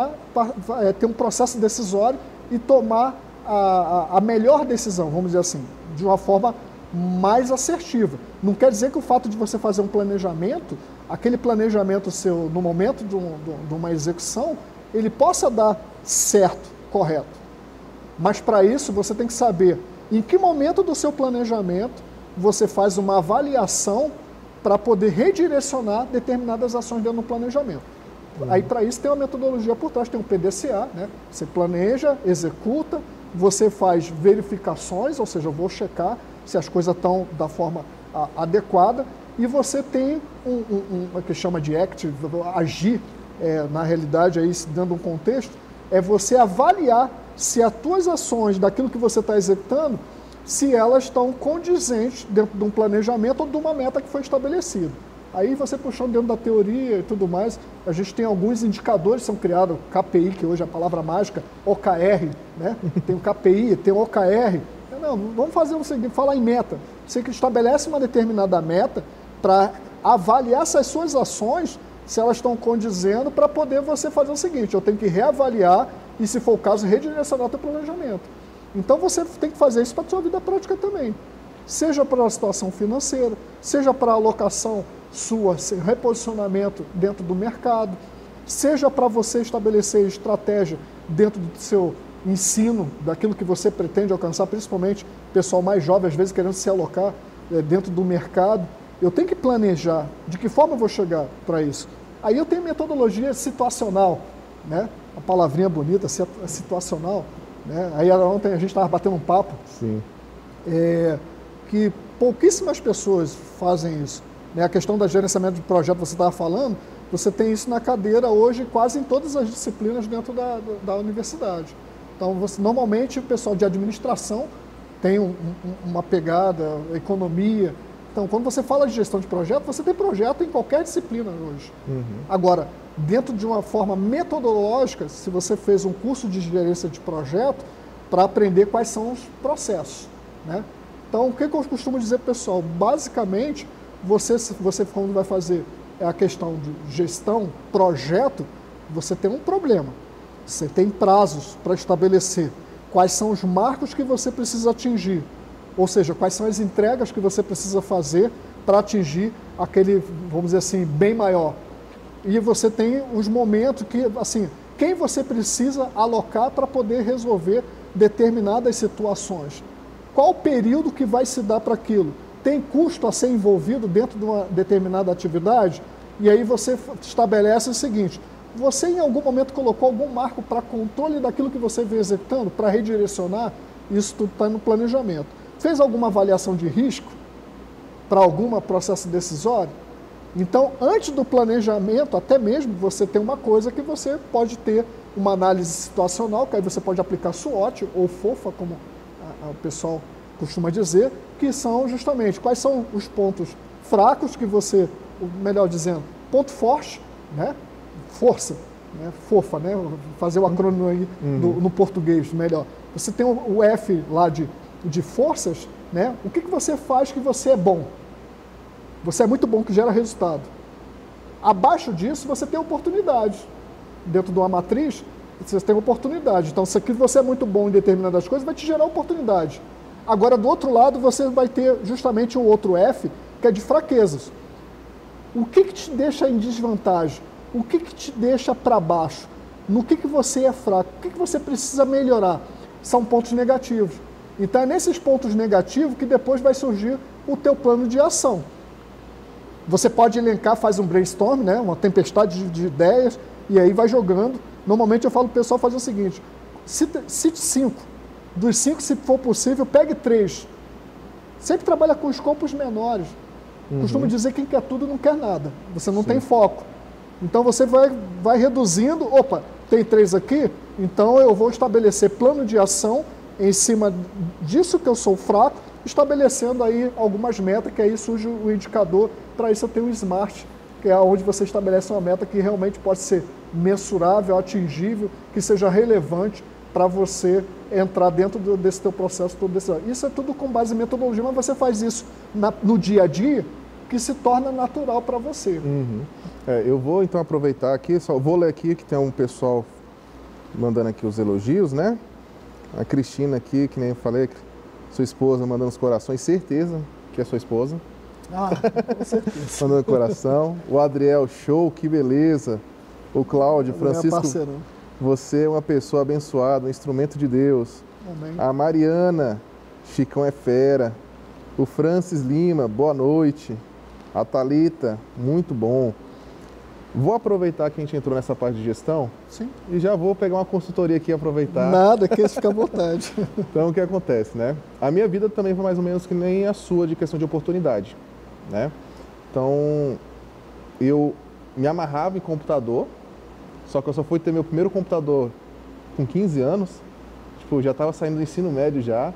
ter um processo decisório e tomar a melhor decisão, vamos dizer assim, de uma forma mais assertiva. Não quer dizer que o fato de você fazer um planejamento, aquele planejamento seu no momento de uma execução, ele possa dar certo, correto. Mas para isso você tem que saber em que momento do seu planejamento você faz uma avaliação para poder redirecionar determinadas ações dentro do planejamento. Aí para isso tem uma metodologia por trás, tem um PDCA, né? Você planeja, executa, você faz verificações, ou seja, eu vou checar se as coisas estão da forma adequada, e você tem o que chama de ACT, agir, na realidade, aí, dando um contexto, é você avaliar se as tuas ações, daquilo que você está executando, se elas estão condizentes dentro de um planejamento ou de uma meta que foi estabelecida. Aí você puxando dentro da teoria e tudo mais, a gente tem alguns indicadores que são criados, KPI, que hoje é a palavra mágica, OKR, né? Tem o KPI, tem o OKR. Não, vamos fazer o seguinte, falar em meta. Você que estabelece uma determinada meta para avaliar se as suas ações, se elas estão condizendo, para poder você fazer o seguinte, eu tenho que reavaliar e, se for o caso, redirecionar o teu planejamento. Então você tem que fazer isso para a sua vida prática também. Seja para a situação financeira, seja para a alocação sua, reposicionamento dentro do mercado, seja para você estabelecer estratégia dentro do seu ensino, daquilo que você pretende alcançar, principalmente pessoal mais jovem, às vezes querendo se alocar dentro do mercado. Eu tenho que planejar de que forma eu vou chegar para isso. Aí eu tenho metodologia situacional, né? A palavrinha bonita, situacional, né? Aí ontem a gente estava batendo um papo. Sim. Que pouquíssimas pessoas fazem isso. Né? A questão do gerenciamento de projeto, você estava falando, você tem isso na cadeira hoje quase em todas as disciplinas dentro da universidade. Então, normalmente o pessoal de administração tem uma pegada, economia. Então, quando você fala de gestão de projeto, você tem projeto em qualquer disciplina hoje. Uhum. Agora, dentro de uma forma metodológica, se você fez um curso de gerência de projeto, para aprender quais são os processos, né? Então, o que eu costumo dizer, pessoal? Basicamente, você quando vai fazer a questão de gestão, projeto, você tem um problema. Você tem prazos para estabelecer quais são os marcos que você precisa atingir. Ou seja, quais são as entregas que você precisa fazer para atingir aquele, vamos dizer assim, bem maior. E você tem os momentos que, assim, quem você precisa alocar para poder resolver determinadas situações. Qual o período que vai se dar para aquilo? Tem custo a ser envolvido dentro de uma determinada atividade? E aí você estabelece o seguinte, você em algum momento colocou algum marco para controle daquilo que você vem executando, para redirecionar? Isso tudo está no planejamento. Fez alguma avaliação de risco para algum processo decisório? Então, antes do planejamento, até mesmo você tem uma coisa que você pode ter uma análise situacional, que aí você pode aplicar SWOT ou FOFA, como o pessoal costuma dizer, que são justamente quais são os pontos fracos que você, melhor dizendo, ponto forte, né? Força, né? FOFA, né? Vou fazer o acrônimo aí no português melhor. Você tem o F lá de forças, né? O que você faz que você é bom? Você é muito bom, que gera resultado. Abaixo disso, você tem oportunidade. Dentro de uma matriz, você tem oportunidade. Então, se você é muito bom em determinadas coisas, vai te gerar oportunidade. Agora, do outro lado, você vai ter justamente o outro F, que é de fraquezas. O que te deixa em desvantagem? O que te deixa para baixo? No que você é fraco? O que você precisa melhorar? São pontos negativos. Então, é nesses pontos negativos que depois vai surgir o teu plano de ação. Você pode elencar, faz um brainstorm, né? Uma tempestade de ideias, e aí vai jogando. Normalmente eu falo para o pessoal fazer o seguinte, cite 5. Dos 5, se for possível, pegue 3. Sempre trabalha com escopos menores. Costumo dizer que quem quer tudo não quer nada. Você não tem foco. Então você vai reduzindo, opa, tem 3 aqui, então eu vou estabelecer plano de ação em cima disso que eu sou fraco, estabelecendo aí algumas metas, que aí surge o indicador. Para isso eu tenho o SMART, que é onde você estabelece uma meta que realmente pode ser mensurável, atingível, que seja relevante para você entrar dentro desse teu processo todo. Isso é tudo com base em metodologia, mas você faz isso no dia a dia, que se torna natural para você. Eu vou então aproveitar aqui, só vou ler aqui que tem um pessoal mandando aqui os elogios, né? A Cristina aqui, que nem eu falei, sua esposa mandando os corações, certeza que é sua esposa. Com certeza. Mandando coração. O Adriel, show, que beleza. O Cláudio, Francisco, você é uma pessoa abençoada, um instrumento de Deus. Amém. A Mariana, Chicão é fera. O Francis Lima, boa noite. A Thalita, muito bom. Vou aproveitar que a gente entrou nessa parte de gestão. Sim. E já vou pegar uma consultoria aqui e aproveitar. Nada, que fica à vontade. Então, o que acontece, né? A minha vida também foi mais ou menos que nem a sua, de questão de oportunidade, né? Então, eu me amarrava em computador, só que eu só fui ter meu primeiro computador com 15 anos. Tipo, eu já estava saindo do ensino médio já.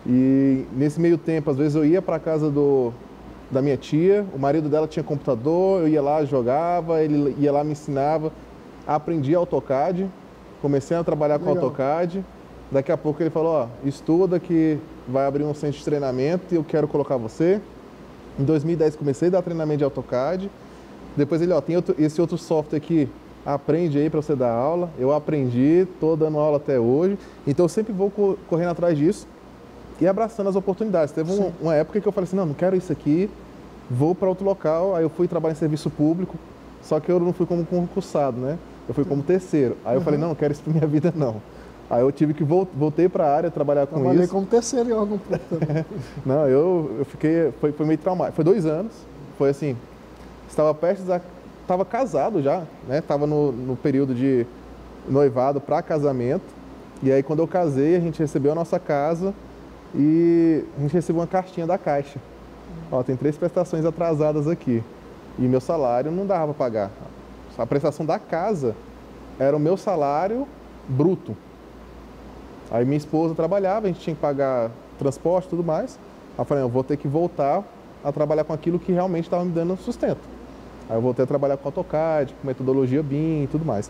E nesse meio tempo, às vezes eu ia para casa da minha tia, o marido dela tinha computador, eu ia lá, jogava, ele ia lá, me ensinava, aprendi AutoCAD, comecei a trabalhar com AutoCAD, daqui a pouco ele falou, ó, estuda que vai abrir um centro de treinamento e eu quero colocar você. Em 2010 comecei a dar treinamento de AutoCAD, depois ele, ó, tem esse outro software aqui, aprende aí para você dar aula, eu aprendi, estou dando aula até hoje, então eu sempre vou correndo atrás disso. E abraçando as oportunidades. Teve uma época que eu falei assim, não quero isso aqui, vou para outro local. Aí eu fui trabalhar em serviço público, só que eu não fui como concursado, né? Eu fui como terceiro. Aí eu falei, não quero isso para minha vida, não. Aí eu tive que voltei para a área, trabalhar com isso. Trabalhei como terceiro em órgão público também. Não, eu fiquei, foi meio traumático. Foi 2 anos, foi assim, estava casado já, né? Estava no período de noivado para casamento. E aí quando eu casei, a gente recebeu a nossa casa, e a gente recebeu uma cartinha da Caixa. Ó, tem 3 prestações atrasadas aqui. E meu salário não dava para pagar. A prestação da casa era o meu salário bruto. Aí minha esposa trabalhava, a gente tinha que pagar transporte e tudo mais. Aí eu falei, eu vou ter que voltar a trabalhar com aquilo que realmente estava me dando sustento. Aí eu voltei a trabalhar com AutoCAD, com metodologia BIM e tudo mais.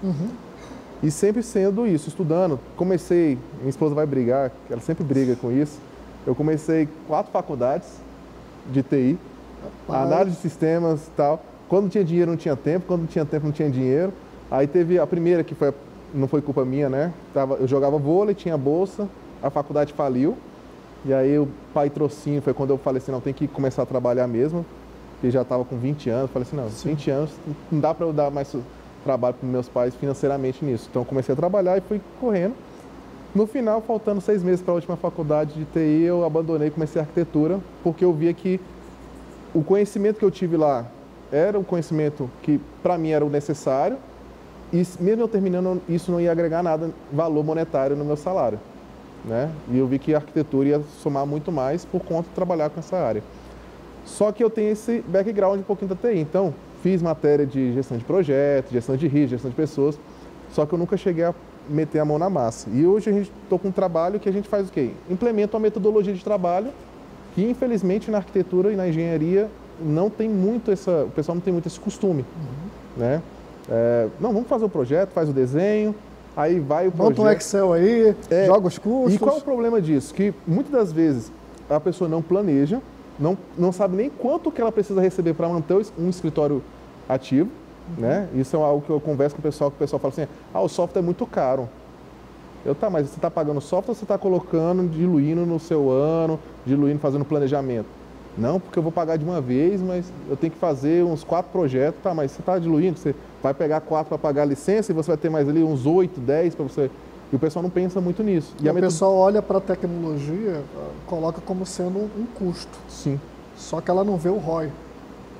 E sempre sendo isso, estudando. Comecei, minha esposa vai brigar, ela sempre briga com isso. Eu comecei 4 faculdades de TI, análise de sistemas e tal. Quando tinha dinheiro não tinha tempo, quando tinha tempo não tinha dinheiro. Aí teve a primeira que não foi culpa minha, né? Eu jogava vôlei, tinha bolsa, a faculdade faliu. E aí o patrocínio foi quando eu falei assim, não, tem que começar a trabalhar mesmo. Porque já estava com 20 anos, falei assim, não, 20 anos não dá para eu dar mais trabalho para meus pais financeiramente nisso. Então eu comecei a trabalhar e fui correndo. No final, faltando 6 meses para a última faculdade de TI, eu abandonei e comecei a arquitetura, porque eu via que o conhecimento que eu tive lá era um conhecimento que para mim era o necessário, e mesmo eu terminando, isso não ia agregar nada, valor monetário no meu salário, né? E eu vi que a arquitetura ia somar muito mais por conta de trabalhar com essa área. Só que eu tenho esse background um pouquinho da TI, então fiz matéria de gestão de projetos, gestão de risco, gestão de pessoas, só que eu nunca cheguei a meter a mão na massa. E hoje a gente estou com um trabalho que a gente faz o quê? Implementa uma metodologia de trabalho que, infelizmente, na arquitetura e na engenharia não tem muito o pessoal não tem muito esse costume, né? Não, vamos fazer o projeto, faz o desenho, aí vai o projeto. Monta um Excel aí, joga os custos. E qual é o problema disso? Que muitas das vezes a pessoa não planeja, não sabe nem quanto que ela precisa receber para manter um escritório ativo, né? Isso é algo que eu converso com o pessoal, que o pessoal fala assim, o software é muito caro. Mas você está pagando software ou você está colocando, diluindo no seu ano, fazendo planejamento? Não, porque eu vou pagar de uma vez, mas eu tenho que fazer uns 4 projetos, mas você está diluindo, você vai pegar 4 para pagar a licença e você vai ter mais ali uns 8, 10 para você... E o pessoal não pensa muito nisso. E o pessoal olha para a tecnologia, coloca como sendo um custo. Sim. Só que ela não vê o ROI.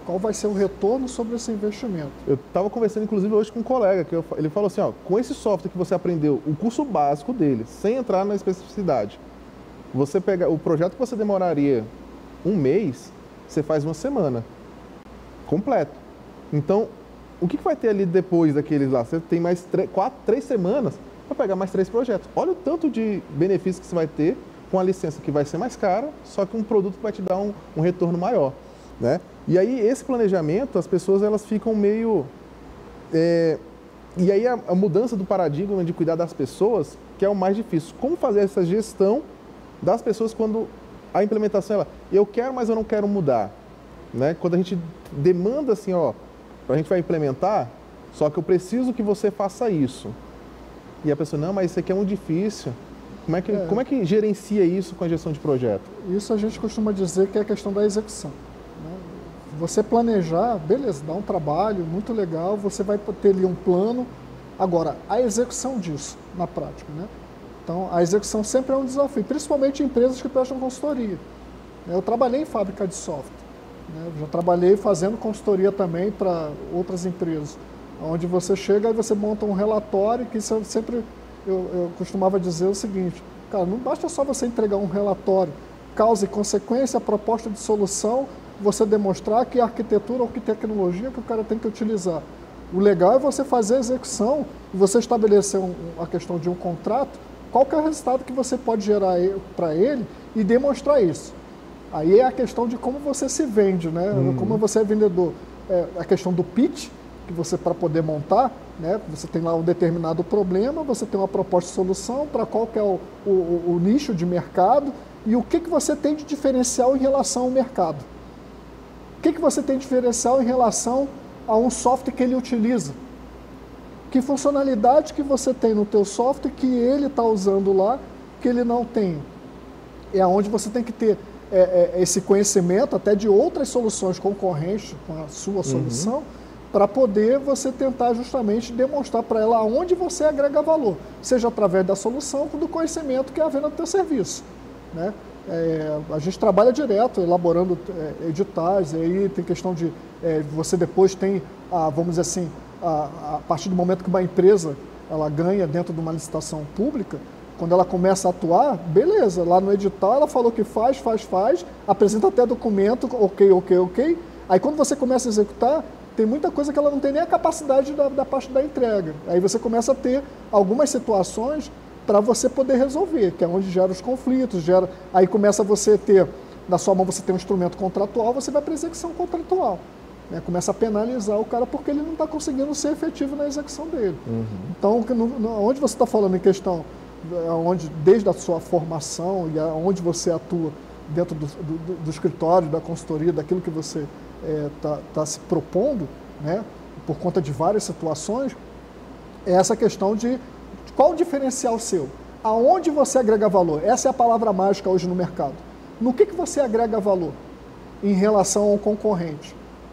Qual vai ser o retorno sobre esse investimento? Eu estava conversando, inclusive, hoje com um colega, ele falou assim, ó, com esse software que você aprendeu, o curso básico dele, sem entrar na especificidade, você pega o projeto que você demoraria um mês, você faz uma semana, completo. Então, o que vai ter ali depois daqueles lá? Você tem mais 3 semanas para pegar mais 3 projetos. Olha o tanto de benefício que você vai ter com a licença que vai ser mais cara, só que um produto que vai te dar um retorno maior, né? E aí, esse planejamento, as pessoas elas ficam meio... E aí, a mudança do paradigma de cuidar das pessoas, que é o mais difícil. Como fazer essa gestão das pessoas quando a implementação, eu quero, mas eu não quero mudar, né? Quando a gente demanda assim, ó, a gente vai implementar, só que eu preciso que você faça isso. E a pessoa, não, mas isso aqui é muito difícil. Como é que gerencia isso com a gestão de projeto? Isso a gente costuma dizer que é a questão da execução, né? Você planejar, beleza, dá um trabalho muito legal, você vai ter ali um plano. Agora, a execução disso, na prática, né? Então, a execução sempre é um desafio, principalmente em empresas que prestam consultoria. Eu trabalhei em fábrica de software, né? Já trabalhei fazendo consultoria também para outras empresas, onde você chega e você monta um relatório que sempre... Eu costumava dizer o seguinte, cara, não basta só você entregar um relatório, causa e consequência, proposta de solução, você demonstrar que arquitetura ou que tecnologia que o cara tem que utilizar. O legal é você fazer a execução, você estabelecer a questão de um contrato, qual que é o resultado que você pode gerar para ele e demonstrar isso. Aí é a questão de como você se vende, né? Como você é vendedor. A questão do pitch, que você, para poder montar, né? Você tem lá um determinado problema, você tem uma proposta de solução para qual que é o nicho de mercado e o que você tem de diferencial em relação ao mercado. O que você tem de diferencial em relação a um software que ele utiliza? Que funcionalidade que você tem no teu software que ele está usando lá, que ele não tem? É onde você tem que ter esse conhecimento até de outras soluções concorrentes com a sua solução, para poder você tentar justamente demonstrar para ela onde você agrega valor, seja através da solução ou do conhecimento que é a venda do teu serviço, né? A gente trabalha direto, elaborando editais, e aí tem questão de você depois tem, vamos dizer assim, a partir do momento que uma empresa ela ganha dentro de uma licitação pública, quando ela começa a atuar, beleza, lá no edital ela falou que faz, apresenta até documento, ok. Aí quando você começa a executar, tem muita coisa que ela não tem nem a capacidade da parte da entrega. Aí você começa a ter algumas situações para você poder resolver, que é onde gera os conflitos, aí começa você ter, na sua mão você tem um instrumento contratual, você vai para a execução contratual, né? Começa a penalizar o cara porque ele não está conseguindo ser efetivo na execução dele. Então, onde você está falando em questão, onde, desde a sua formação e onde você atua dentro do escritório, da consultoria, daquilo que você está se propondo, né, por conta de várias situações, é essa questão de qual o diferencial seu, aonde você agrega valor. Essa é a palavra mágica hoje no mercado. No que você agrega valor em relação ao concorrente?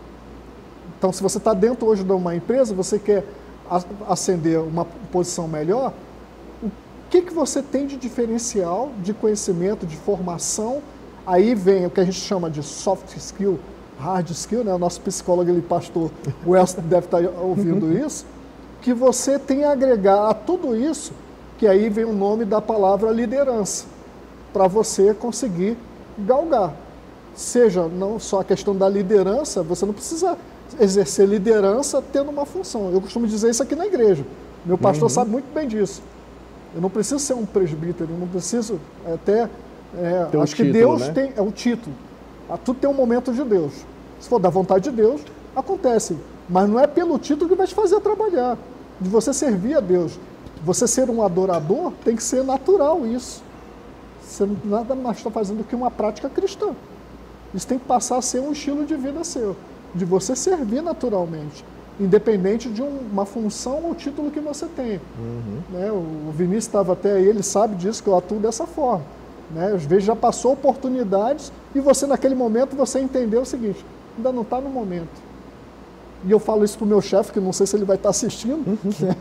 Então, se você está dentro hoje de uma empresa, você quer ascender uma posição melhor, o que você tem de diferencial, de conhecimento, de formação? Aí vem o que a gente chama de soft skill, hard skill, né? O nosso psicólogo, ele, pastor Wells, deve estar ouvindo isso, que você tem a agregar a tudo isso, que aí vem o nome da palavra liderança, para você conseguir galgar. Seja não só a questão da liderança, você não precisa exercer liderança tendo uma função. Eu costumo dizer isso aqui na igreja. Meu pastor sabe muito bem disso. Eu não preciso ser um presbítero, eu não preciso até... acho que Deus, né? Tem um título. Tudo tem um momento de Deus. Se for da vontade de Deus, acontece. Mas não é pelo título que vai te fazer trabalhar. De você servir a Deus. Você ser um adorador, tem que ser natural isso. Você nada mais está fazendo do que uma prática cristã. Isso tem que passar a ser um estilo de vida seu. De você servir naturalmente. Independente de uma função ou título que você tenha. Né? O Vinícius estava até aí, ele sabe disso, que eu atuo dessa forma. Né? Às vezes já passou oportunidades e você naquele momento você entendeu o seguinte, ainda não está no momento. E eu falo isso para o meu chefe, que não sei se ele vai estar assistindo, né?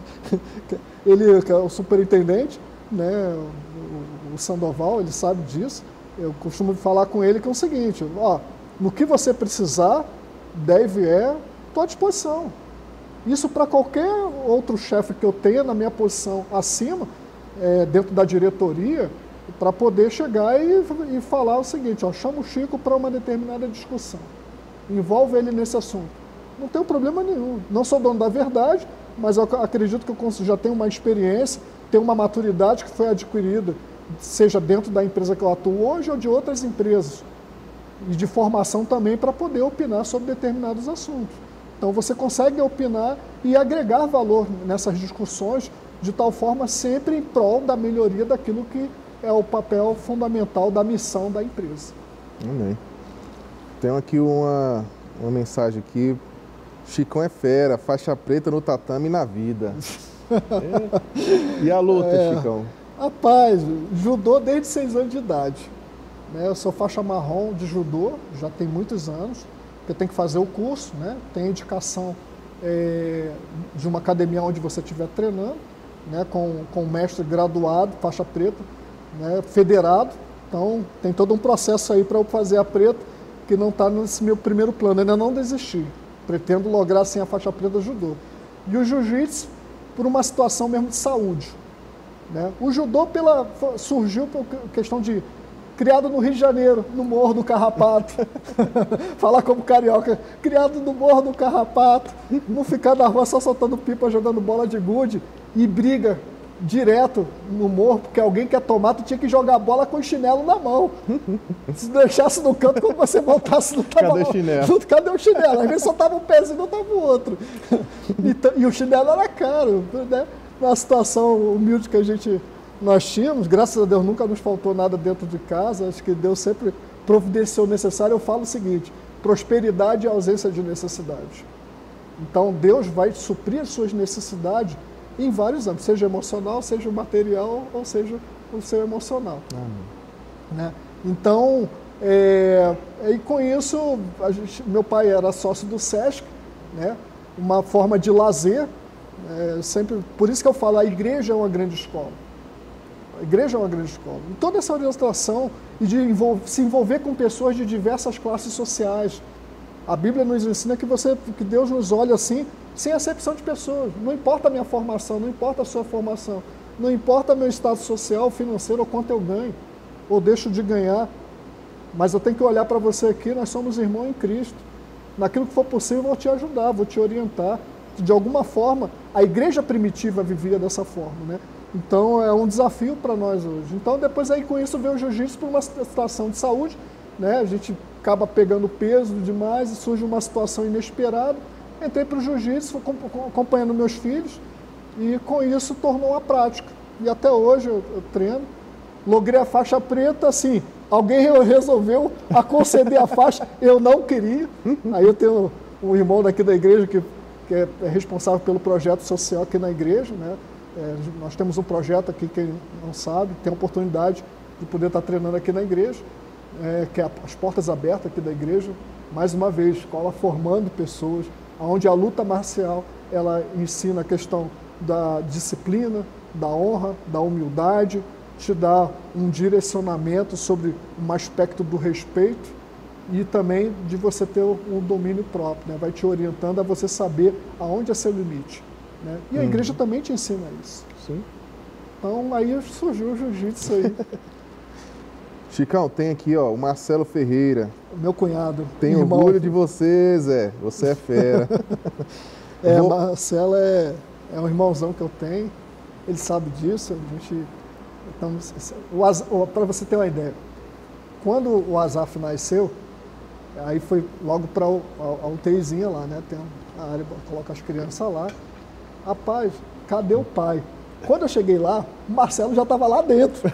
Ele que é o superintendente, né? o Sandoval, ele sabe disso. Eu costumo falar com ele que é o seguinte, ó, no que você precisar, estou à disposição. Isso para qualquer outro chefe que eu tenha na minha posição acima, dentro da diretoria, para poder chegar e falar o seguinte, ó, chama o Chico para uma determinada discussão. Envolve ele nesse assunto. Não tem problema nenhum. Não sou dono da verdade, mas eu acredito que eu já tenho uma experiência, tenho uma maturidade que foi adquirida, seja dentro da empresa que eu atuo hoje ou de outras empresas. E de formação também para poder opinar sobre determinados assuntos. Então você consegue opinar e agregar valor nessas discussões de tal forma sempre em prol da melhoria daquilo que é o papel fundamental da missão da empresa. Amém. Tenho aqui uma mensagem aqui. Chicão é fera, faixa preta no tatame e na vida. E a luta, Chicão? Rapaz, judô desde 6 anos de idade. Eu sou faixa marrom de judô, já tem muitos anos. Eu tenho que fazer o curso, né? Tem indicação de uma academia onde você estiver treinando, né? Com um mestre graduado, faixa preta, né? Federado. Então, tem todo um processo aí para eu fazer a preta, que não está nesse meu primeiro plano. Ainda não desisti. Pretendo lograr, assim, a faixa preta judô. E o jiu-jitsu, por uma situação mesmo de saúde, né? O judô surgiu por questão de... Criado no Rio de Janeiro, no Morro do Carrapato. Falar como carioca. Criado no Morro do Carrapato. Não ficar na rua só soltando pipa, jogando bola de gude e briga direto no morro, porque alguém quer tomar, tu tinha que jogar a bola com o chinelo na mão. Se deixasse no canto, quando você voltasse, não tava... Cadê o chinelo? Cadê o chinelo? Às vezes só tava um pezinho e não tava o outro. E o chinelo era caro, né? Na situação humilde que nós tínhamos, graças a Deus nunca nos faltou nada dentro de casa, acho que Deus sempre providenciou o necessário. Eu falo o seguinte, prosperidade é ausência de necessidade. Então Deus vai suprir as suas necessidades em vários âmbitos, seja emocional, seja material, ou seja o seu emocional. Né? Então, e com isso, meu pai era sócio do SESC, né? Uma forma de lazer, por isso que eu falo, a igreja é uma grande escola. A igreja é uma grande escola. E toda essa orientação e de se envolver com pessoas de diversas classes sociais. A Bíblia nos ensina que Deus nos olha assim, sem acepção de pessoas. Não importa a minha formação, não importa a sua formação, não importa meu status social, financeiro, ou quanto eu ganho, ou deixo de ganhar. Mas eu tenho que olhar para você aqui, nós somos irmãos em Cristo. Naquilo que for possível, eu vou te ajudar, vou te orientar. De alguma forma, a igreja primitiva vivia dessa forma, né? Então, é um desafio para nós hoje. Então, depois aí com isso veio o jiu-jitsu por uma situação de saúde, né? A gente acaba pegando peso demais e surge uma situação inesperada. Entrei para o jiu-jitsu, acompanhando meus filhos e com isso tornou a prática. E até hoje eu treino. Logrei a faixa preta, assim, alguém resolveu conceder a faixa, eu não queria. Aí eu tenho um irmão daqui da igreja que é responsável pelo projeto social aqui na igreja, né? Nós temos um projeto aqui, quem não sabe, tem a oportunidade de poder estar treinando aqui na igreja, que é as portas abertas aqui da igreja, mais uma vez, escola formando pessoas, onde a luta marcial, ela ensina a questão da disciplina, da honra, da humildade, te dá um direcionamento sobre um aspecto do respeito e também de você ter um domínio próprio, né? Vai te orientando a você saber aonde é seu limite. Né? E a igreja também te ensina isso. Sim. Então aí surgiu o jiu-jitsu aí. Chicão, tem aqui ó, o Marcelo Ferreira. Meu cunhado. Tem orgulho de você, Zé. Você é fera. Marcelo é um irmãozão que eu tenho. Ele sabe disso. Para você ter uma ideia, quando o Azaf nasceu, aí foi logo para a UTIzinha lá, né? Tem a área para colocar as crianças lá. Rapaz, cadê o pai? Quando eu cheguei lá, o Marcelo já estava lá dentro.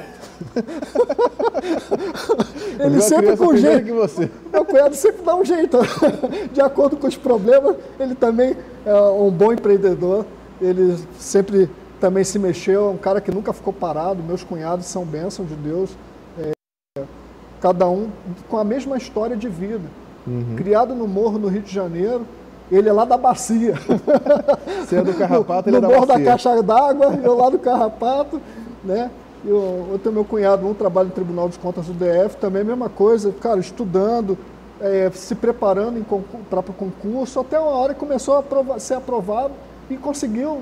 Ele sempre com jeito. Que você. Meu cunhado sempre dá um jeito. De acordo com os problemas, ele também é um bom empreendedor. Ele sempre também se mexeu, é um cara que nunca ficou parado. Meus cunhados são bênção de Deus. Cada um com a mesma história de vida. Criado no morro no Rio de Janeiro. Ele é lá da bacia. Você é do Carrapato, ele é da bacia. No morro bacia. da caixa d'água, eu lá do Carrapato, né? Eu tenho meu cunhado, um trabalho no Tribunal de Contas do DF, também a mesma coisa, cara, estudando, se preparando para o concurso, até uma hora que começou a ser aprovado e conseguiu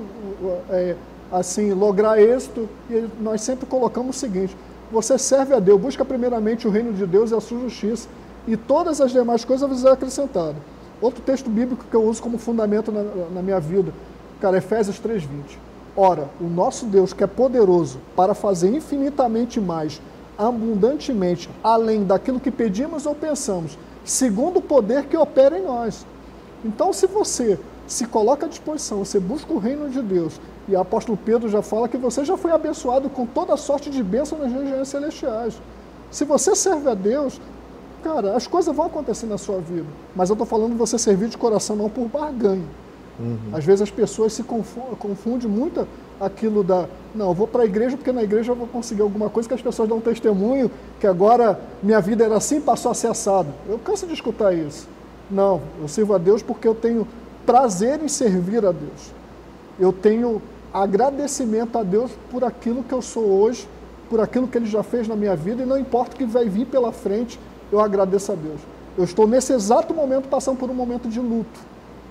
assim, lograr êxito. E nós sempre colocamos o seguinte: você serve a Deus, busca primeiramente o reino de Deus e a sua justiça, e todas as demais coisas vos serão acrescentadas. Outro texto bíblico que eu uso como fundamento na minha vida, cara, Efésios 3:20. Ora, o nosso Deus, que é poderoso para fazer infinitamente mais, abundantemente, além daquilo que pedimos ou pensamos, segundo o poder que opera em nós. Então, se você se coloca à disposição, você busca o reino de Deus, e o apóstolo Pedro já fala que você já foi abençoado com toda sorte de bênção nas regiões celestiais. Se você serve a Deus, cara, as coisas vão acontecer na sua vida, mas eu estou falando de você servir de coração, não por barganha. Às vezes as pessoas se confundem muito aquilo não, eu vou para a igreja porque na igreja eu vou conseguir alguma coisa, que as pessoas dão testemunho, que agora minha vida era assim, passou a ser assado. Eu canso de escutar isso. Não, eu sirvo a Deus porque eu tenho prazer em servir a Deus. Eu tenho agradecimento a Deus por aquilo que eu sou hoje, por aquilo que Ele já fez na minha vida, e não importa o que vai vir pela frente, eu agradeço a Deus. Eu estou nesse exato momento passando por um momento de luto.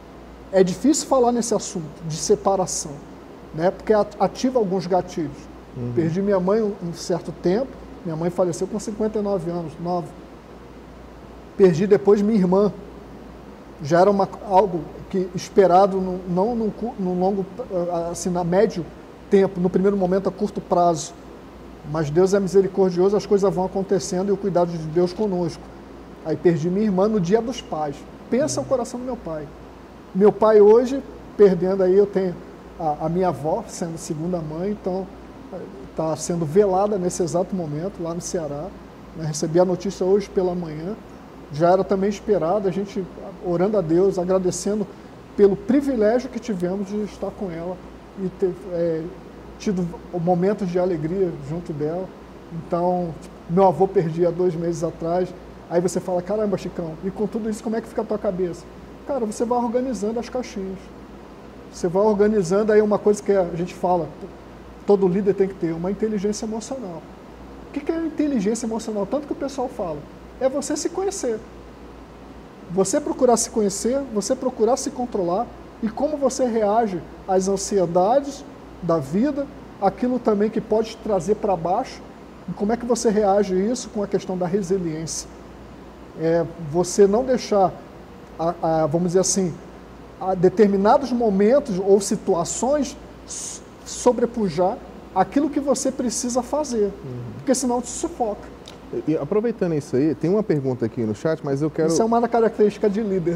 É difícil falar nesse assunto de separação, né? Porque ativa alguns gatilhos. Perdi minha mãe um certo tempo, minha mãe faleceu com 59 anos, 9. Perdi depois minha irmã. Já era algo que esperado não no longo, assim, na médio tempo, no primeiro momento a curto prazo. Mas Deus é misericordioso, as coisas vão acontecendo e o cuidado de Deus conosco. Aí perdi minha irmã no Dia dos Pais. Pensa o coração do meu pai. Meu pai hoje, perdendo aí, eu tenho a minha avó, sendo segunda mãe, então está sendo velada nesse exato momento, lá no Ceará. Recebi a notícia hoje pela manhã, já era também esperado, a gente orando a Deus, agradecendo pelo privilégio que tivemos de estar com ela e ter tido momentos de alegria junto dela. Então, meu avô perdi há 2 meses atrás, aí você fala, caramba, Chicão, e com tudo isso como é que fica a tua cabeça? Cara, você vai organizando as caixinhas. Você vai organizando, aí uma coisa que a gente fala, todo líder tem que ter, uma inteligência emocional. O que é inteligência emocional? Tanto que o pessoal fala, é você se conhecer. Você procurar se conhecer, você procurar se controlar, e como você reage às ansiedades da vida, aquilo também que pode te trazer para baixo, e como é que você reage a isso com a questão da resiliência. Você não deixar, vamos dizer assim, a determinados momentos ou situações sobrepujar aquilo que você precisa fazer, porque senão te sufoca. E aproveitando isso aí, tem uma pergunta aqui no chat, mas eu quero... Isso é uma característica de líder.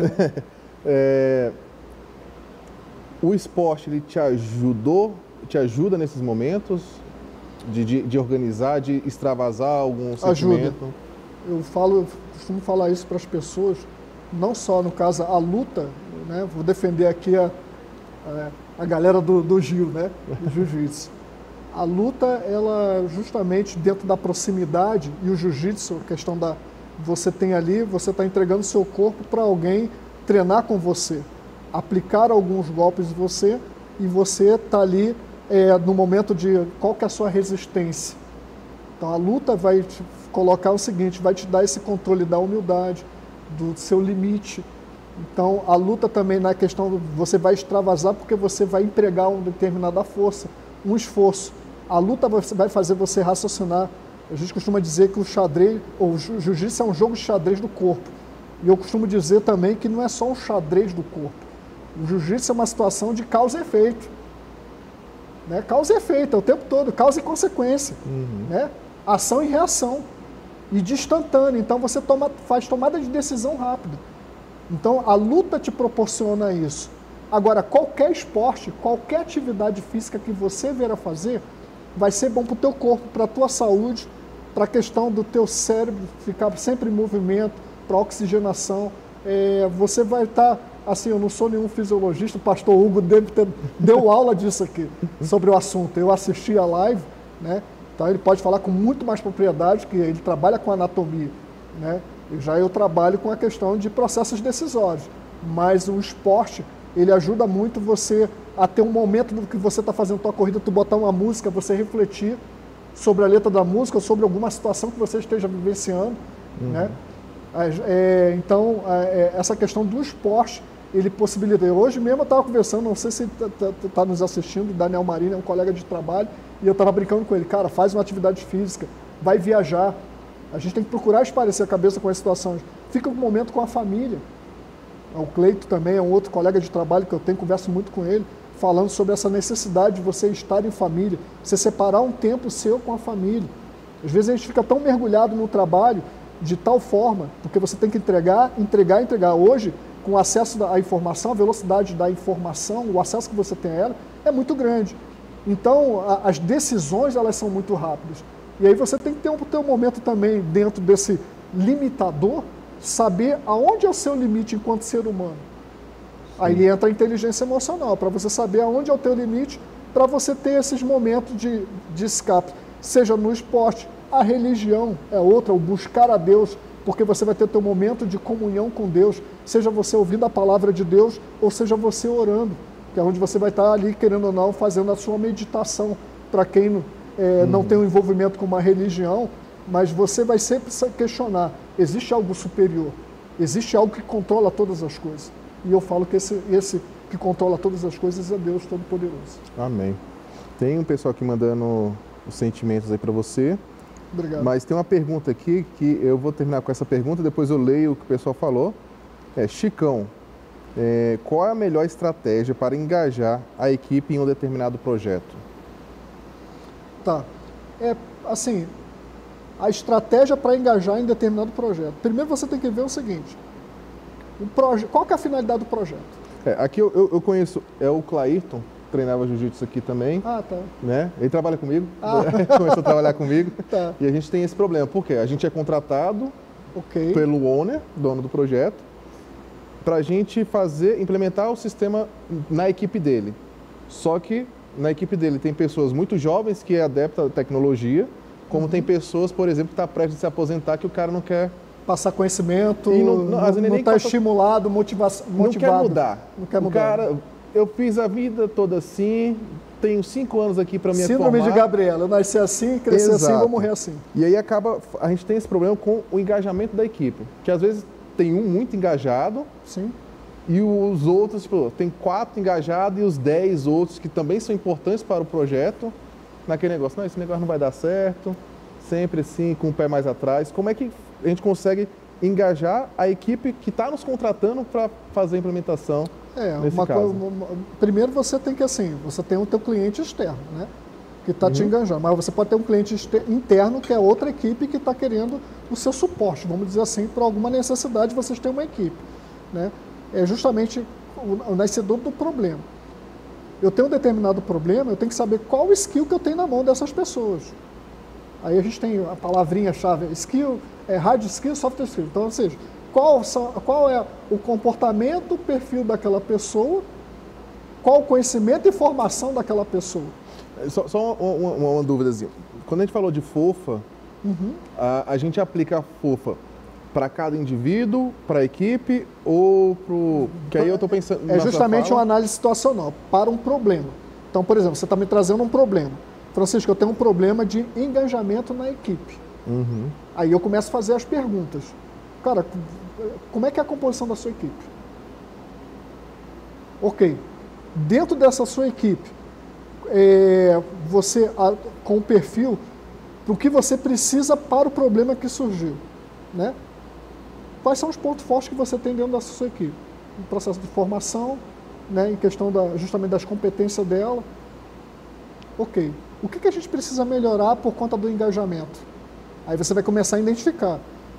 Né? O esporte, ele te ajuda nesses momentos de organizar, de extravasar algum sentimento? Ajuda. Eu costumo falar isso para as pessoas, não só no caso a luta, né? Vou defender aqui a galera do Gil, né? Do jiu-jitsu. A luta, ela justamente dentro da proximidade, e o jiu-jitsu, a questão você tem ali, você está entregando seu corpo para alguém treinar com você, aplicar alguns golpes em você, e você está ali no momento de qual que é a sua resistência. Então a luta vai te colocar o seguinte, vai te dar esse controle da humildade, do seu limite. Então a luta também na questão, você vai extravasar porque você vai empregar uma determinada força, um esforço. A luta vai fazer você raciocinar. A gente costuma dizer que o xadrez, ou o jiu-jitsu é um jogo de xadrez do corpo. E eu costumo dizer também que não é só um xadrez do corpo. O jiu-jitsu é uma situação de causa e efeito. Né? Causa e efeito, é o tempo todo, causa e consequência. Né? Ação e reação. E de instantâneo. Então você faz tomada de decisão rápida. Então a luta te proporciona isso. Agora, qualquer esporte, qualquer atividade física que você vier a fazer, vai ser bom para o teu corpo, para a tua saúde, para a questão do teu cérebro ficar sempre em movimento, para a oxigenação. Você vai estar, assim, eu não sou nenhum fisiologista, o pastor Hugo deu aula disso aqui, sobre o assunto. Eu assisti a live, né? Então ele pode falar com muito mais propriedade, que ele trabalha com anatomia, né? Eu trabalho com a questão de processos decisórios, mas o esporte, ele ajuda muito você a ter um momento do que você está fazendo tua corrida, tu botar uma música, você refletir sobre a letra da música, ou sobre alguma situação que você esteja vivenciando, né? Então, essa questão do esporte, ele possibilita. Hoje mesmo eu estava conversando, não sei se está nos assistindo, o Daniel Marinho é um colega de trabalho, e eu estava brincando com ele, cara, faz uma atividade física, vai viajar. A gente tem que procurar esparecer a cabeça com as situações. Fica um momento com a família. O Cleito também é um outro colega de trabalho que eu tenho, converso muito com ele, falando sobre essa necessidade de você estar em família, você separar um tempo seu com a família. Às vezes a gente fica tão mergulhado no trabalho de tal forma, porque você tem que entregar. Hoje, com o acesso à informação, a velocidade da informação, o acesso que você tem a ela é muito grande. Então, as decisões, elas são muito rápidas. E aí você tem que ter um momento também dentro desse limitador, saber aonde é o seu limite enquanto ser humano. Aí entra a inteligência emocional, para você saber aonde é o teu limite, para você ter esses momentos de escape, seja no esporte, a religião é outra, o buscar a Deus, porque você vai ter teu momento de comunhão com Deus, seja você ouvindo a palavra de Deus, ou seja você orando, que é onde você vai estar ali, querendo ou não, fazendo a sua meditação, para quem não tem um envolvimento com uma religião, mas você vai sempre se questionar, existe algo superior, existe algo que controla todas as coisas. E eu falo que esse que controla todas as coisas é Deus Todo-Poderoso. Amém. Tem um pessoal aqui mandando os sentimentos aí para você. Obrigado. Mas tem uma pergunta aqui que eu vou terminar com essa pergunta, depois eu leio o que o pessoal falou. Chicão, qual é a melhor estratégia para engajar a equipe em um determinado projeto? Tá. Assim, a estratégia para engajar em determinado projeto. Primeiro você tem que ver o seguinte, qual que é a finalidade do projeto? Aqui eu conheço, o Clairton, treinava jiu-jitsu aqui também. Ah, tá. Né? Ele trabalha comigo, começou a trabalhar comigo. Tá. E a gente tem esse problema, porque a gente é contratado pelo owner, dono do projeto, para a gente implementar o sistema na equipe dele. Só que na equipe dele tem pessoas muito jovens que é adepta à tecnologia, como tem pessoas, por exemplo, que está prestes a se aposentar, que o cara não quer passar conhecimento, e não está estimulado, motivado. Não quer mudar. Não quer mudar. O cara, eu fiz a vida toda assim, tenho 5 anos aqui para me formar. Síndrome de Gabriela, eu nasci assim, cresci assim, vou morrer assim. E aí a gente tem esse problema com o engajamento da equipe, que às vezes tem um muito engajado. Sim. E os outros, tipo, tem 4 engajados e os 10 outros que também são importantes para o projeto, naquele negócio, não, esse negócio não vai dar certo, sempre assim, com o pé mais atrás. Como é que a gente consegue engajar a equipe que está nos contratando para fazer a implementação nesse caso? Primeiro você tem que, você tem o teu cliente externo, né? Que está te engajando, mas você pode ter um cliente interno que é outra equipe que está querendo o seu suporte, vamos dizer assim, por alguma necessidade vocês têm uma equipe, né? É justamente o nascedor do problema. Eu tenho um determinado problema, eu tenho que saber qual o skill que eu tenho na mão dessas pessoas. Aí a gente tem a palavrinha-chave, skill, hard skill, soft skill. Então, ou seja, qual é o comportamento, o perfil daquela pessoa, qual o conhecimento e formação daquela pessoa. Só uma dúvidazinha. Quando a gente falou de FOFA, a gente aplica a FOFA para cada indivíduo, para a equipe ou para o... Que aí eu estou pensando... É justamente uma análise situacional para um problema. Então, por exemplo, você está me trazendo um problema. Francisco, eu tenho um problema de engajamento na equipe. Aí eu começo a fazer as perguntas. Cara, como é que é a composição da sua equipe? Ok. Dentro dessa sua equipe, você, com o perfil, o que você precisa para o problema que surgiu, né? Quais são os pontos fortes que você tem dentro da sua equipe? No processo de formação, né, em questão justamente das competências dela. Ok. O que a gente precisa melhorar por conta do engajamento? Aí você vai começar a identificar.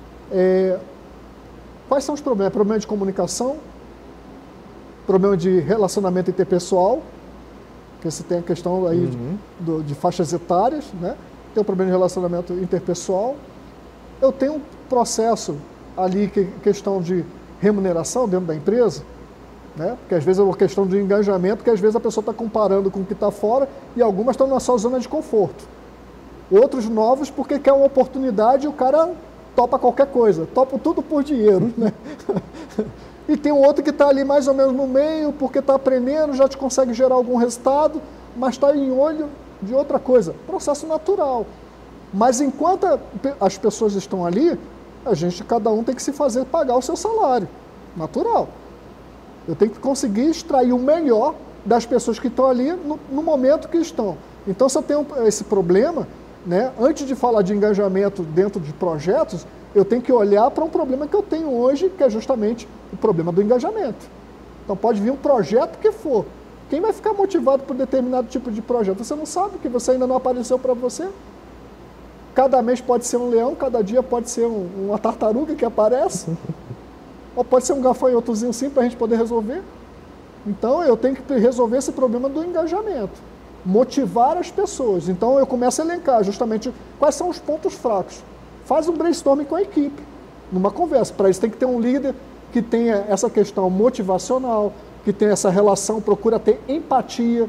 Quais são os problemas? Problema de comunicação, problema de relacionamento interpessoal, que você tem a questão aí de faixas etárias, né? Tem um problema de relacionamento interpessoal. Eu tenho um processo ali, questão de remuneração dentro da empresa, né? Porque às vezes é uma questão de engajamento, porque às vezes a pessoa está comparando com o que está fora e algumas estão na sua zona de conforto. Outros novos porque quer uma oportunidade e o cara topa qualquer coisa, topa tudo por dinheiro, né? E tem um outro que está ali mais ou menos no meio, porque está aprendendo, já te consegue gerar algum resultado, mas está em olho de outra coisa. Processo natural. Mas enquanto as pessoas estão ali, cada um tem que se fazer pagar o seu salário, natural. Eu tenho que conseguir extrair o melhor das pessoas que estão ali no momento que estão. Então, se eu tenho esse problema, né, antes de falar de engajamento dentro de projetos, eu tenho que olhar para um problema que eu tenho hoje, que é justamente o problema do engajamento. Então, pode vir um projeto que for. Quem vai ficar motivado por determinado tipo de projeto? Você não sabe, que você ainda não apareceu para você. Cada mês pode ser um leão, cada dia pode ser uma tartaruga que aparece. Ou pode ser um gafanhotozinho simples para a gente poder resolver. Então, eu tenho que resolver esse problema do engajamento. Motivar as pessoas. Então, eu começo a elencar justamente quais são os pontos fracos. Faz um brainstorming com a equipe, numa conversa. Para isso, tem que ter um líder que tenha essa questão motivacional, que tenha essa relação, procura ter empatia.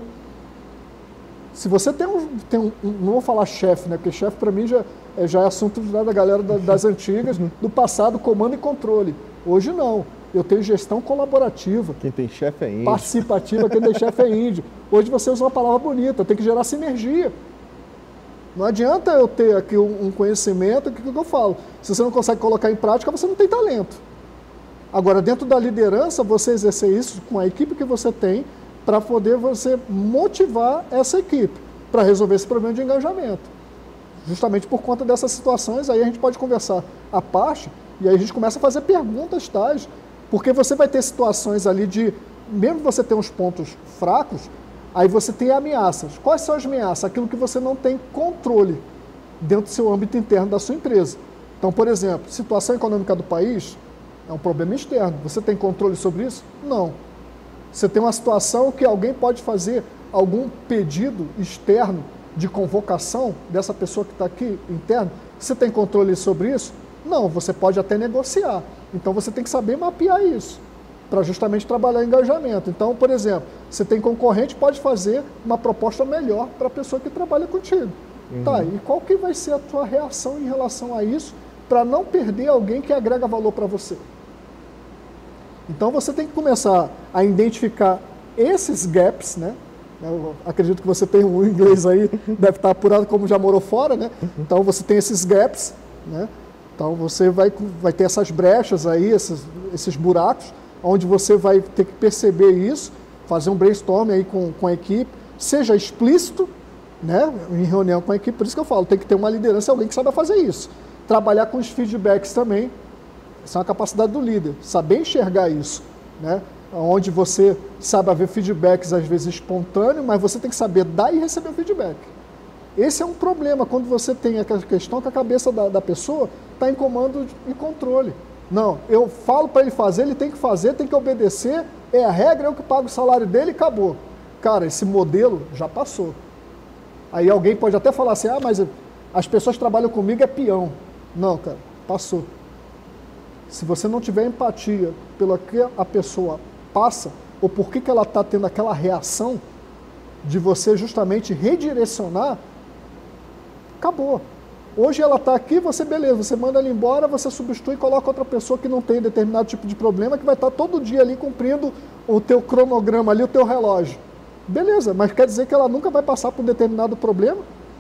Se você tem não vou falar chefe, né? Porque chefe, para mim, já é assunto da galera das antigas, do passado, comando e controle. Hoje, não. Eu tenho gestão colaborativa. Quem tem chefe é índio. Participativa, quem tem chefe é índio. Hoje você usa uma palavra bonita, tem que gerar sinergia. Não adianta eu ter aqui um conhecimento, o que eu falo? Se você não consegue colocar em prática, você não tem talento. Agora, dentro da liderança, você exercer isso com a equipe que você tem, para poder você motivar essa equipe, para resolver esse problema de engajamento. Justamente por conta dessas situações, aí a gente pode conversar à parte, e aí a gente começa a fazer perguntas tais, porque você vai ter situações ali de, mesmo você ter uns pontos fracos, aí você tem ameaças. Quais são as ameaças? Aquilo que você não tem controle dentro do seu âmbito interno da sua empresa. Então, por exemplo, situação econômica do país é um problema externo. Você tem controle sobre isso? Não. Você tem uma situação que alguém pode fazer algum pedido externo de convocação dessa pessoa que está aqui, interno. Você tem controle sobre isso? Não, você pode até negociar. Então, você tem que saber mapear isso, para justamente trabalhar engajamento. Então, por exemplo, você tem concorrente, pode fazer uma proposta melhor para a pessoa que trabalha contigo. Tá, e qual que vai ser a tua reação em relação a isso, para não perder alguém que agrega valor para você? Então, você tem que começar a identificar esses gaps, né? Eu acredito que você tem um inglês aí, deve estar apurado como já morou fora, né? Então, você tem esses gaps, né? Então, você vai ter essas brechas aí, esses buracos, onde você vai ter que perceber isso, fazer um brainstorm aí com a equipe, seja explícito, né, em reunião com a equipe. Por isso que eu falo, tem que ter uma liderança, alguém que saiba fazer isso. Trabalhar com os feedbacks também, essa é uma capacidade do líder, saber enxergar isso, né, onde você sabe haver feedbacks às vezes espontâneos, mas você tem que saber dar e receber o feedback. Esse é um problema, quando você tem aquela questão que a cabeça da pessoa está em comando e controle. Não, eu falo para ele fazer, ele tem que fazer, tem que obedecer, é a regra, eu que pago o salário dele e acabou. Cara, esse modelo já passou. Aí alguém pode até falar assim, mas as pessoas que trabalham comigo é peão. Não, cara, passou. Se você não tiver empatia pelo que a pessoa passa, ou por que ela está tendo aquela reação, de você justamente redirecionar, acabou. Hoje ela está aqui, beleza, você manda ela embora, você substitui e coloca outra pessoa que não tem determinado tipo de problema, que vai estar todo dia ali cumprindo o teu cronograma ali, o teu relógio. Beleza, mas quer dizer que ela nunca vai passar por um determinado problema?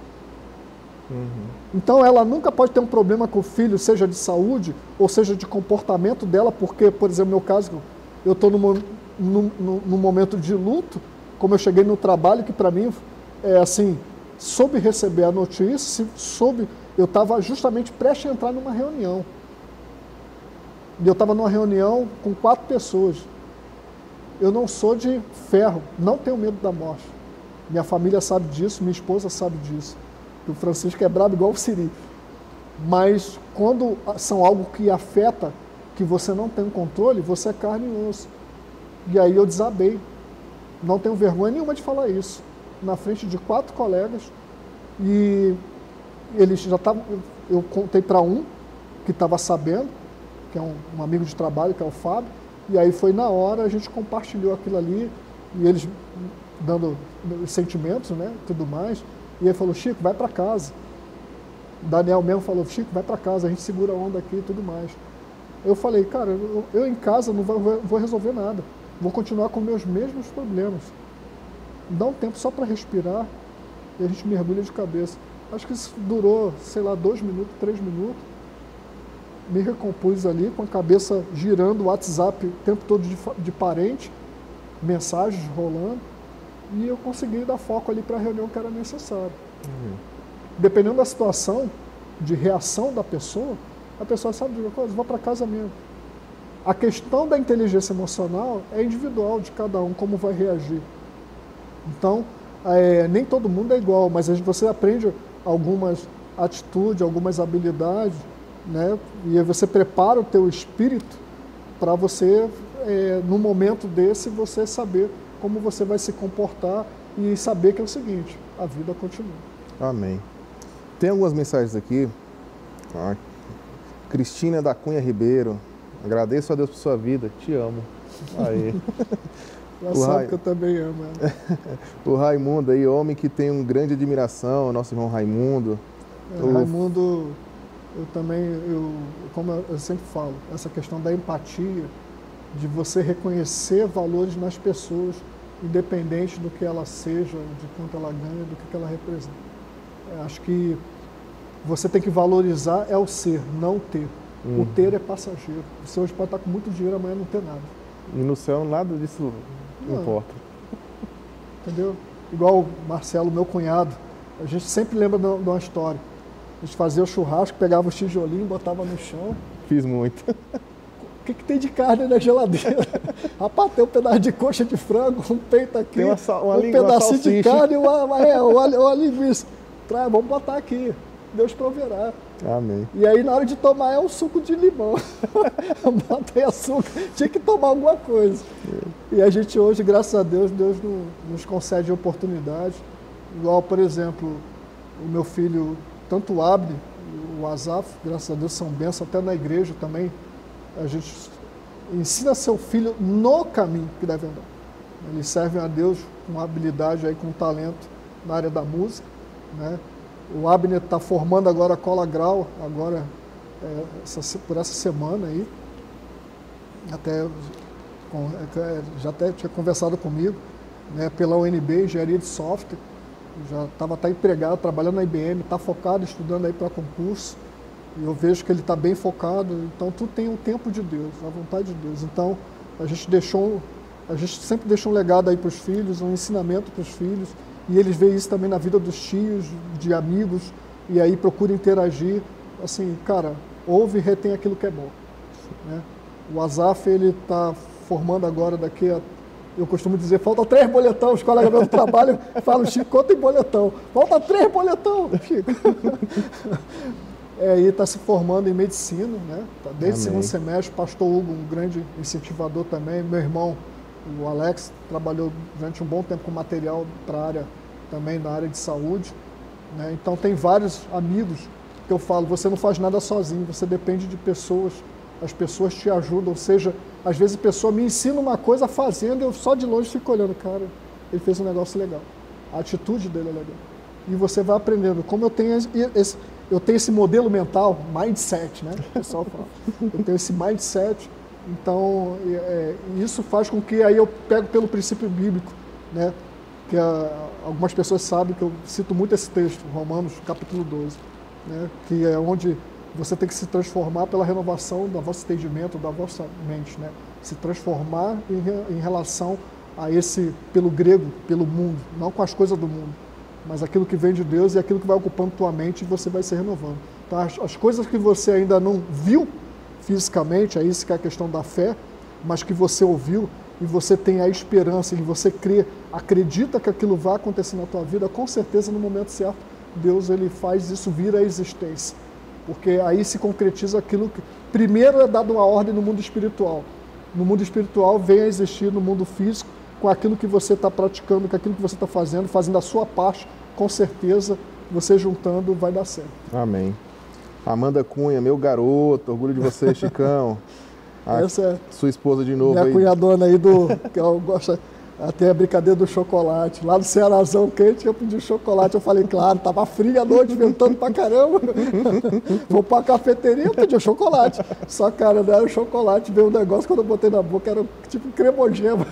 Então ela nunca pode ter um problema com o filho, seja de saúde, ou seja de comportamento dela, porque, por exemplo, no meu caso, eu estou num momento de luto, como eu cheguei no trabalho, que para mim é assim, soube receber a notícia, eu estava justamente prestes a entrar numa reunião. E eu estava numa reunião com 4 pessoas. Eu não sou de ferro, não tenho medo da morte. Minha família sabe disso, minha esposa sabe disso. O Francisco é brabo igual o Siri. Mas quando são algo que afeta, que você não tem controle, você é carne e osso. E aí eu desabei. Não tenho vergonha nenhuma de falar isso. Na frente de 4 colegas, e eles já estavam, eu contei para um que estava sabendo, que é um amigo de trabalho, que é o Fábio, e aí foi na hora, a gente compartilhou aquilo ali, e eles dando sentimentos, né, tudo mais, e ele falou, Chico, vai para casa. O Daniel mesmo falou, Chico, vai para casa, a gente segura a onda aqui e tudo mais. Eu falei, cara, eu em casa não vou resolver nada, vou continuar com meus mesmos problemas. Dá um tempo só para respirar e a gente mergulha de cabeça. Acho que isso durou, sei lá, 2 minutos, 3 minutos. me recompus ali com a cabeça girando, o WhatsApp o tempo todo de parente, mensagens rolando, e eu consegui dar foco ali para a reunião que era necessária. Dependendo da situação, de reação da pessoa, a pessoa sabe de uma coisa, vou para casa mesmo. A questão da inteligência emocional é individual de cada um, como vai reagir. Então, nem todo mundo é igual, mas você aprende algumas atitudes, algumas habilidades, né? E aí você prepara o teu espírito para você, no momento desse, você saber como você vai se comportar e saber que é o seguinte, a vida continua. Amém. Tem algumas mensagens aqui. Cristina da Cunha Ribeiro, agradeço a Deus por sua vida, te amo. Aí. Já sabe que eu também amo. O Raimundo aí, homem que tem uma grande admiração, nosso irmão Raimundo. Raimundo, como eu sempre falo, essa questão da empatia, de você reconhecer valores nas pessoas, independente do que ela seja, de quanto ela ganha, do que ela representa. Acho que você tem que valorizar o ser, não o ter. O ter é passageiro. Você hoje pode estar com muito dinheiro, amanhã não ter nada. E no céu nada disso importa. Entendeu? Igual o Marcelo, meu cunhado, a gente sempre lembra de uma história. A gente fazia o churrasco, pegava o tijolinho, botava no chão. Fiz muito. O que tem de carne na geladeira? Rapaz, tem um pedaço de coxa de frango, um peito aqui, tem um pedacinho de carne e uma linguiça. Vamos botar aqui, Deus proverá. Amém. E aí, na hora de tomar, é um suco de limão. Bota aí açúcar, tinha que tomar alguma coisa. E a gente hoje, graças a Deus, Deus nos concede oportunidades. Igual, por exemplo, o meu filho, tanto o Abner, o Azaf, graças a Deus, são bênçãos, até na igreja também. A gente ensina seu filho no caminho que deve andar. Eles servem a Deus com habilidade, aí, com talento na área da música, né? O Abner está formando agora a Cola Grau, agora, por essa semana aí. Já até tinha conversado comigo, né, pela UNB, engenharia de software. Já estava até empregado, trabalhando na IBM, está focado, estudando aí para concurso. E eu vejo que ele está bem focado. Então, tudo tem o tempo de Deus, a vontade de Deus. Então, a gente sempre deixa um legado aí para os filhos, um ensinamento para os filhos. E eles veem isso também na vida dos tios, de amigos, e aí procuram interagir. Assim, cara, ouve e retém aquilo que é bom. Né? O Azaf, ele está formando agora eu costumo dizer, falta 3 boletão. Os colegas do trabalho falam, Chico, conta em boletão. Falta 3 boletão, Chico. E está se formando em medicina, né? Tá desde o segundo semestre. Pastor Hugo, um grande incentivador também. Meu irmão, o Alex, trabalhou durante um bom tempo com material para a área, também na área de saúde. Né? Então, tem vários amigos que eu falo, você não faz nada sozinho, você depende de pessoas, as pessoas te ajudam, ou seja, às vezes a pessoa me ensina uma coisa fazendo, eu só de longe fico olhando, cara, ele fez um negócio legal, a atitude dele é legal. E você vai aprendendo, como eu tenho esse modelo mental, mindset, né? O pessoal fala, eu tenho esse mindset. Então, isso faz com que aí eu pego pelo princípio bíblico, né? Que algumas pessoas sabem que eu cito muito esse texto, Romanos capítulo 12, né? Que é onde você tem que se transformar pela renovação do vosso entendimento, da vossa mente, né? Se transformar em relação a pelo grego, pelo mundo, não com as coisas do mundo, mas aquilo que vem de Deus e aquilo que vai ocupando tua mente e você vai se renovando. Então, as coisas que você ainda não viu fisicamente, é isso que é a questão da fé, mas que você ouviu e você tem a esperança e você crê, acredita que aquilo vai acontecer na tua vida, com certeza no momento certo, Deus ele faz isso vir à existência. Porque aí se concretiza aquilo que primeiro é dado uma ordem no mundo espiritual. No mundo espiritual vem a existir no mundo físico com aquilo que você está praticando, com aquilo que você está fazendo a sua parte, com certeza você juntando vai dar certo. Amém. Amanda Cunha, meu garoto, orgulho de você, Chicão. Essa é sua esposa de novo. Minha cunhadona aí que eu gosto, até a brincadeira do chocolate. Lá no Cearazão quente eu pedi chocolate, eu falei, claro, tava frio à noite, ventando pra caramba. Vou pra cafeteria, eu pedi chocolate. Só, cara, não era o chocolate, veio um negócio, quando eu botei na boca, era tipo cremogema.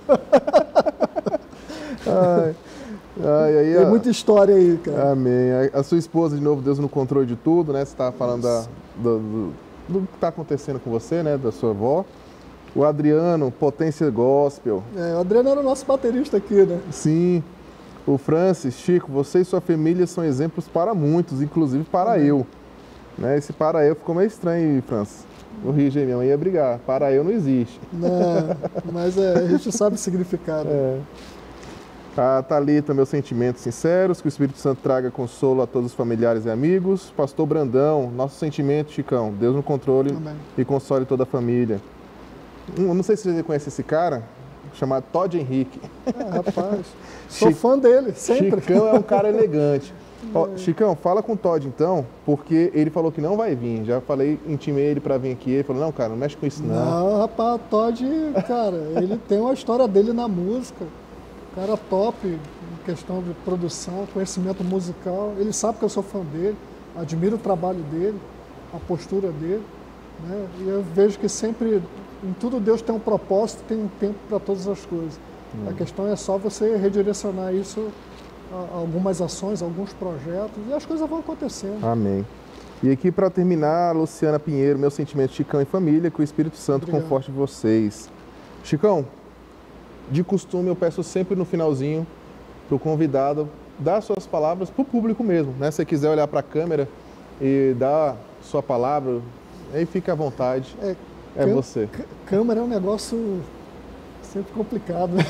Tem muita história aí, cara. Amém. A sua esposa, de novo, Deus no controle de tudo, né? Você estava falando do que está acontecendo com você, né, da sua avó. O Adriano, Potência Gospel. O Adriano era o nosso baterista aqui, né? Sim. O Francis, Chico, você e sua família são exemplos para muitos, inclusive para eu. Né? Esse para eu ficou meio estranho, Francis. Corrija aí, minha mãe ia brigar. Para eu não existe. Não, mas a gente sabe o significado. A Thalita, meus sentimentos sinceros, que o Espírito Santo traga consolo a todos os familiares e amigos. Pastor Brandão, nossos sentimentos, Chicão. Deus no controle. Amém. E console toda a família. Não sei se você conhece esse cara, chamado Todd Henrique. Rapaz, sou fã dele, sempre. Chicão é um cara elegante. Ó, Chicão, fala com o Todd então, porque ele falou que não vai vir. Já falei, intimei ele para vir aqui. Ele falou, não, cara, não mexe com isso não. Não, rapaz, o Todd, cara, ele tem uma história dele na música. Cara top em questão de produção, conhecimento musical. Ele sabe que eu sou fã dele, admiro o trabalho dele, a postura dele. Né? E eu vejo que sempre, em tudo Deus tem um propósito, tem um tempo para todas as coisas. A questão é só você redirecionar isso a algumas ações, alguns projetos, e as coisas vão acontecendo. Amém. E aqui para terminar, Luciana Pinheiro, meu sentimento, Chicão e família, que o Espírito Santo conforte vocês. Chicão, de costume eu peço sempre no finalzinho para o convidado dar suas palavras para o público mesmo, né? Se você quiser olhar para a câmera e dar sua palavra, aí fica à vontade, é você. Câmera é um negócio sempre complicado, né?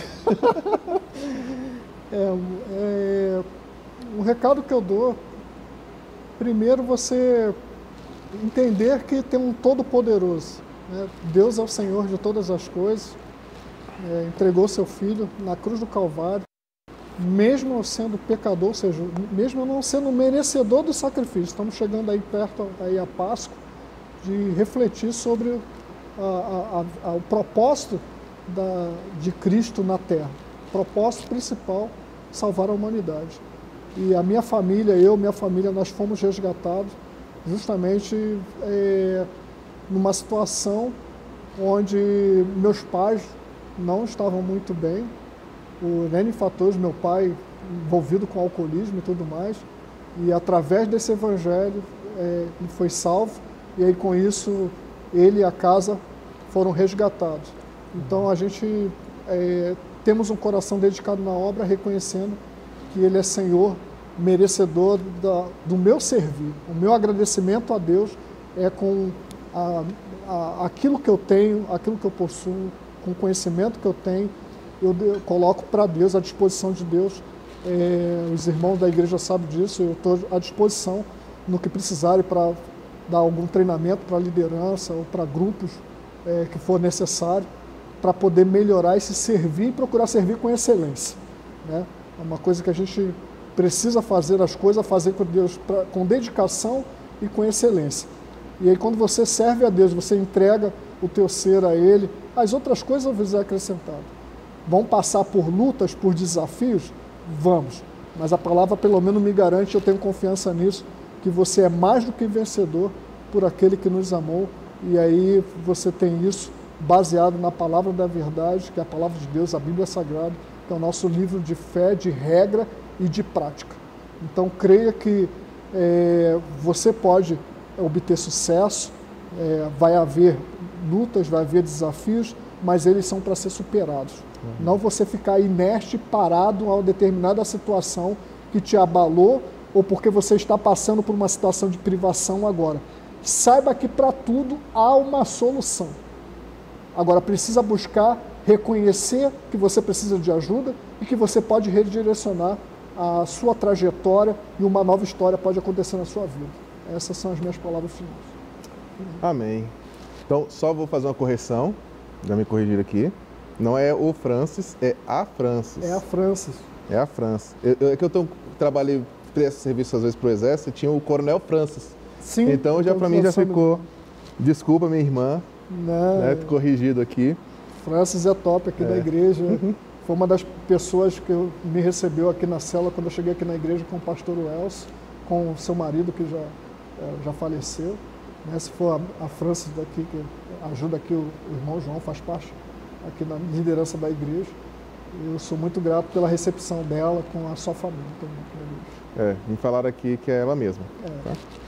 O recado que eu dou, primeiro você entender que tem um Todo-Poderoso, né? Deus é o Senhor de todas as coisas, entregou seu Filho na cruz do Calvário, mesmo eu sendo pecador, ou seja, mesmo eu não sendo merecedor do sacrifício. Estamos chegando aí perto aí a Páscoa, de refletir sobre o propósito de Cristo na Terra. O propósito principal, salvar a humanidade. E a minha família, minha família, nós fomos resgatados justamente numa situação onde meus pais não estavam muito bem, por N fatores, meu pai envolvido com alcoolismo e tudo mais, e através desse evangelho ele foi salvo, e aí com isso ele e a casa foram resgatados. Então a gente temos um coração dedicado na obra, reconhecendo que ele é Senhor, merecedor do meu servir. O meu agradecimento a Deus é com aquilo que eu tenho, aquilo que eu possuo, com o conhecimento que eu tenho, eu coloco para Deus, à disposição de Deus. Os irmãos da igreja sabem disso, eu estou à disposição no que precisarem para dar algum treinamento para liderança ou para grupos que for necessário, para poder melhorar esse servir e procurar servir com excelência. Né? É uma coisa que a gente precisa fazer as coisas, fazer com Deus com dedicação e com excelência. E aí quando você serve a Deus, você entrega o teu ser a Ele, as outras coisas vão ser acrescentadas. Vão passar por lutas, por desafios? Vamos. Mas a palavra pelo menos me garante, eu tenho confiança nisso, que você é mais do que vencedor por aquele que nos amou. E aí você tem isso baseado na palavra da verdade, que é a palavra de Deus, a Bíblia Sagrada, que é o nosso livro de fé, de regra e de prática. Então creia que você pode obter sucesso, vai haver lutas, vai haver desafios, mas eles são para ser superados. Não você ficar inerte, parado a uma determinada situação que te abalou ou porque você está passando por uma situação de privação agora. Saiba que para tudo há uma solução. Agora precisa buscar, reconhecer que você precisa de ajuda e que você pode redirecionar a sua trajetória e uma nova história pode acontecer na sua vida. Essas são as minhas palavras finais. Amém. Então, só vou fazer uma correção, já me corrigir aqui. Não é o Francis, é a Francis. É a Francis. É a Francis. É que eu trabalhei, presto serviço às vezes para o Exército, e tinha o Coronel Francis. Sim. Então, para mim já ficou. Desculpa, minha irmã. Não. Né, corrigido aqui. Francis é top aqui da igreja. Foi uma das pessoas que me recebeu aqui na cela quando eu cheguei aqui na igreja com o pastor Wells, com o seu marido que já faleceu. Né? Se for a Francis daqui, que ajuda aqui o irmão João, faz parte aqui na liderança da igreja. Eu sou muito grato pela recepção dela com a sua família também. Me falaram aqui que é ela mesma. Tá?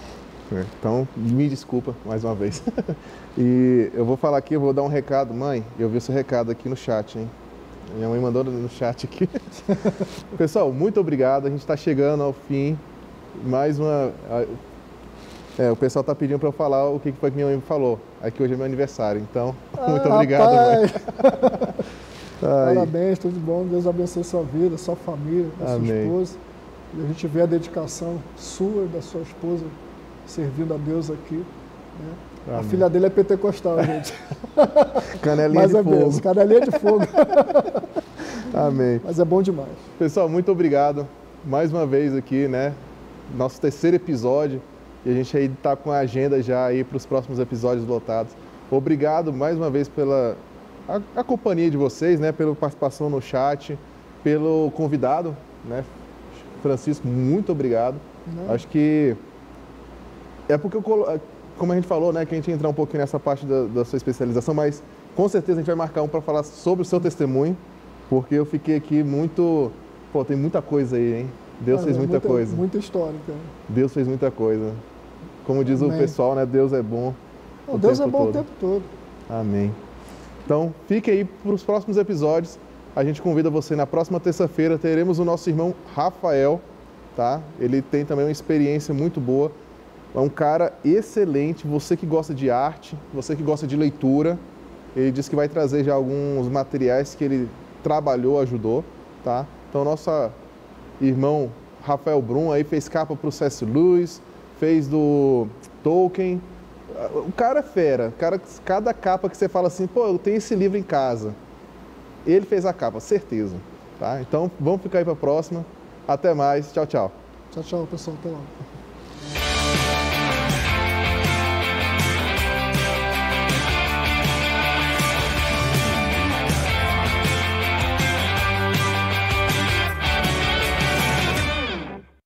Então, me desculpa mais uma vez. E eu vou falar aqui, eu vou dar um recado. Mãe, eu vi o seu recado aqui no chat, hein? Minha mãe mandou no chat aqui. Pessoal, muito obrigado. A gente está chegando ao fim. Mais uma... o pessoal está pedindo para eu falar o que foi que minha mãe falou. Aqui hoje é meu aniversário, então, muito obrigado, mãe. Parabéns, tudo bom. Deus abençoe sua vida, sua família, a sua esposa. E a gente vê a dedicação sua e da sua esposa servindo a Deus aqui. Né? A filha dele é pentecostal, gente. Canelinha de fogo. Benção, canelinha de fogo. Amém. Mas é bom demais. Pessoal, muito obrigado. Mais uma vez aqui, né? Nosso terceiro episódio. E a gente aí está com a agenda já aí para os próximos episódios lotados. Obrigado mais uma vez pela a companhia de vocês, né? Pela participação no chat, pelo convidado, né? Francisco, muito obrigado. Acho que é porque, como a gente falou, né? Que a gente ia entrar um pouquinho nessa parte da sua especialização, mas com certeza a gente vai marcar um para falar sobre o seu testemunho, porque eu fiquei aqui muito... Pô, tem muita coisa aí, hein? Deus fez muita coisa. Muita história, cara. Deus fez muita coisa. Como diz o pessoal, né? Deus é bom. Deus é bom o tempo todo. Amém. Então, fique aí para os próximos episódios. A gente convida você na próxima terça-feira. Teremos o nosso irmão Rafael, tá? Ele tem também uma experiência muito boa. É um cara excelente. Você que gosta de arte, você que gosta de leitura. Ele disse que vai trazer já alguns materiais que ele trabalhou, ajudou, tá? Então, nosso irmão Rafael Brum aí fez capa para o C.S. Lewis, fez do Tolkien. O cara é fera. Cada capa que você fala assim, pô, eu tenho esse livro em casa. Ele fez a capa, certeza. Tá? Então, vamos ficar aí para a próxima. Até mais. Tchau, tchau. Tchau, tchau, pessoal. Até lá.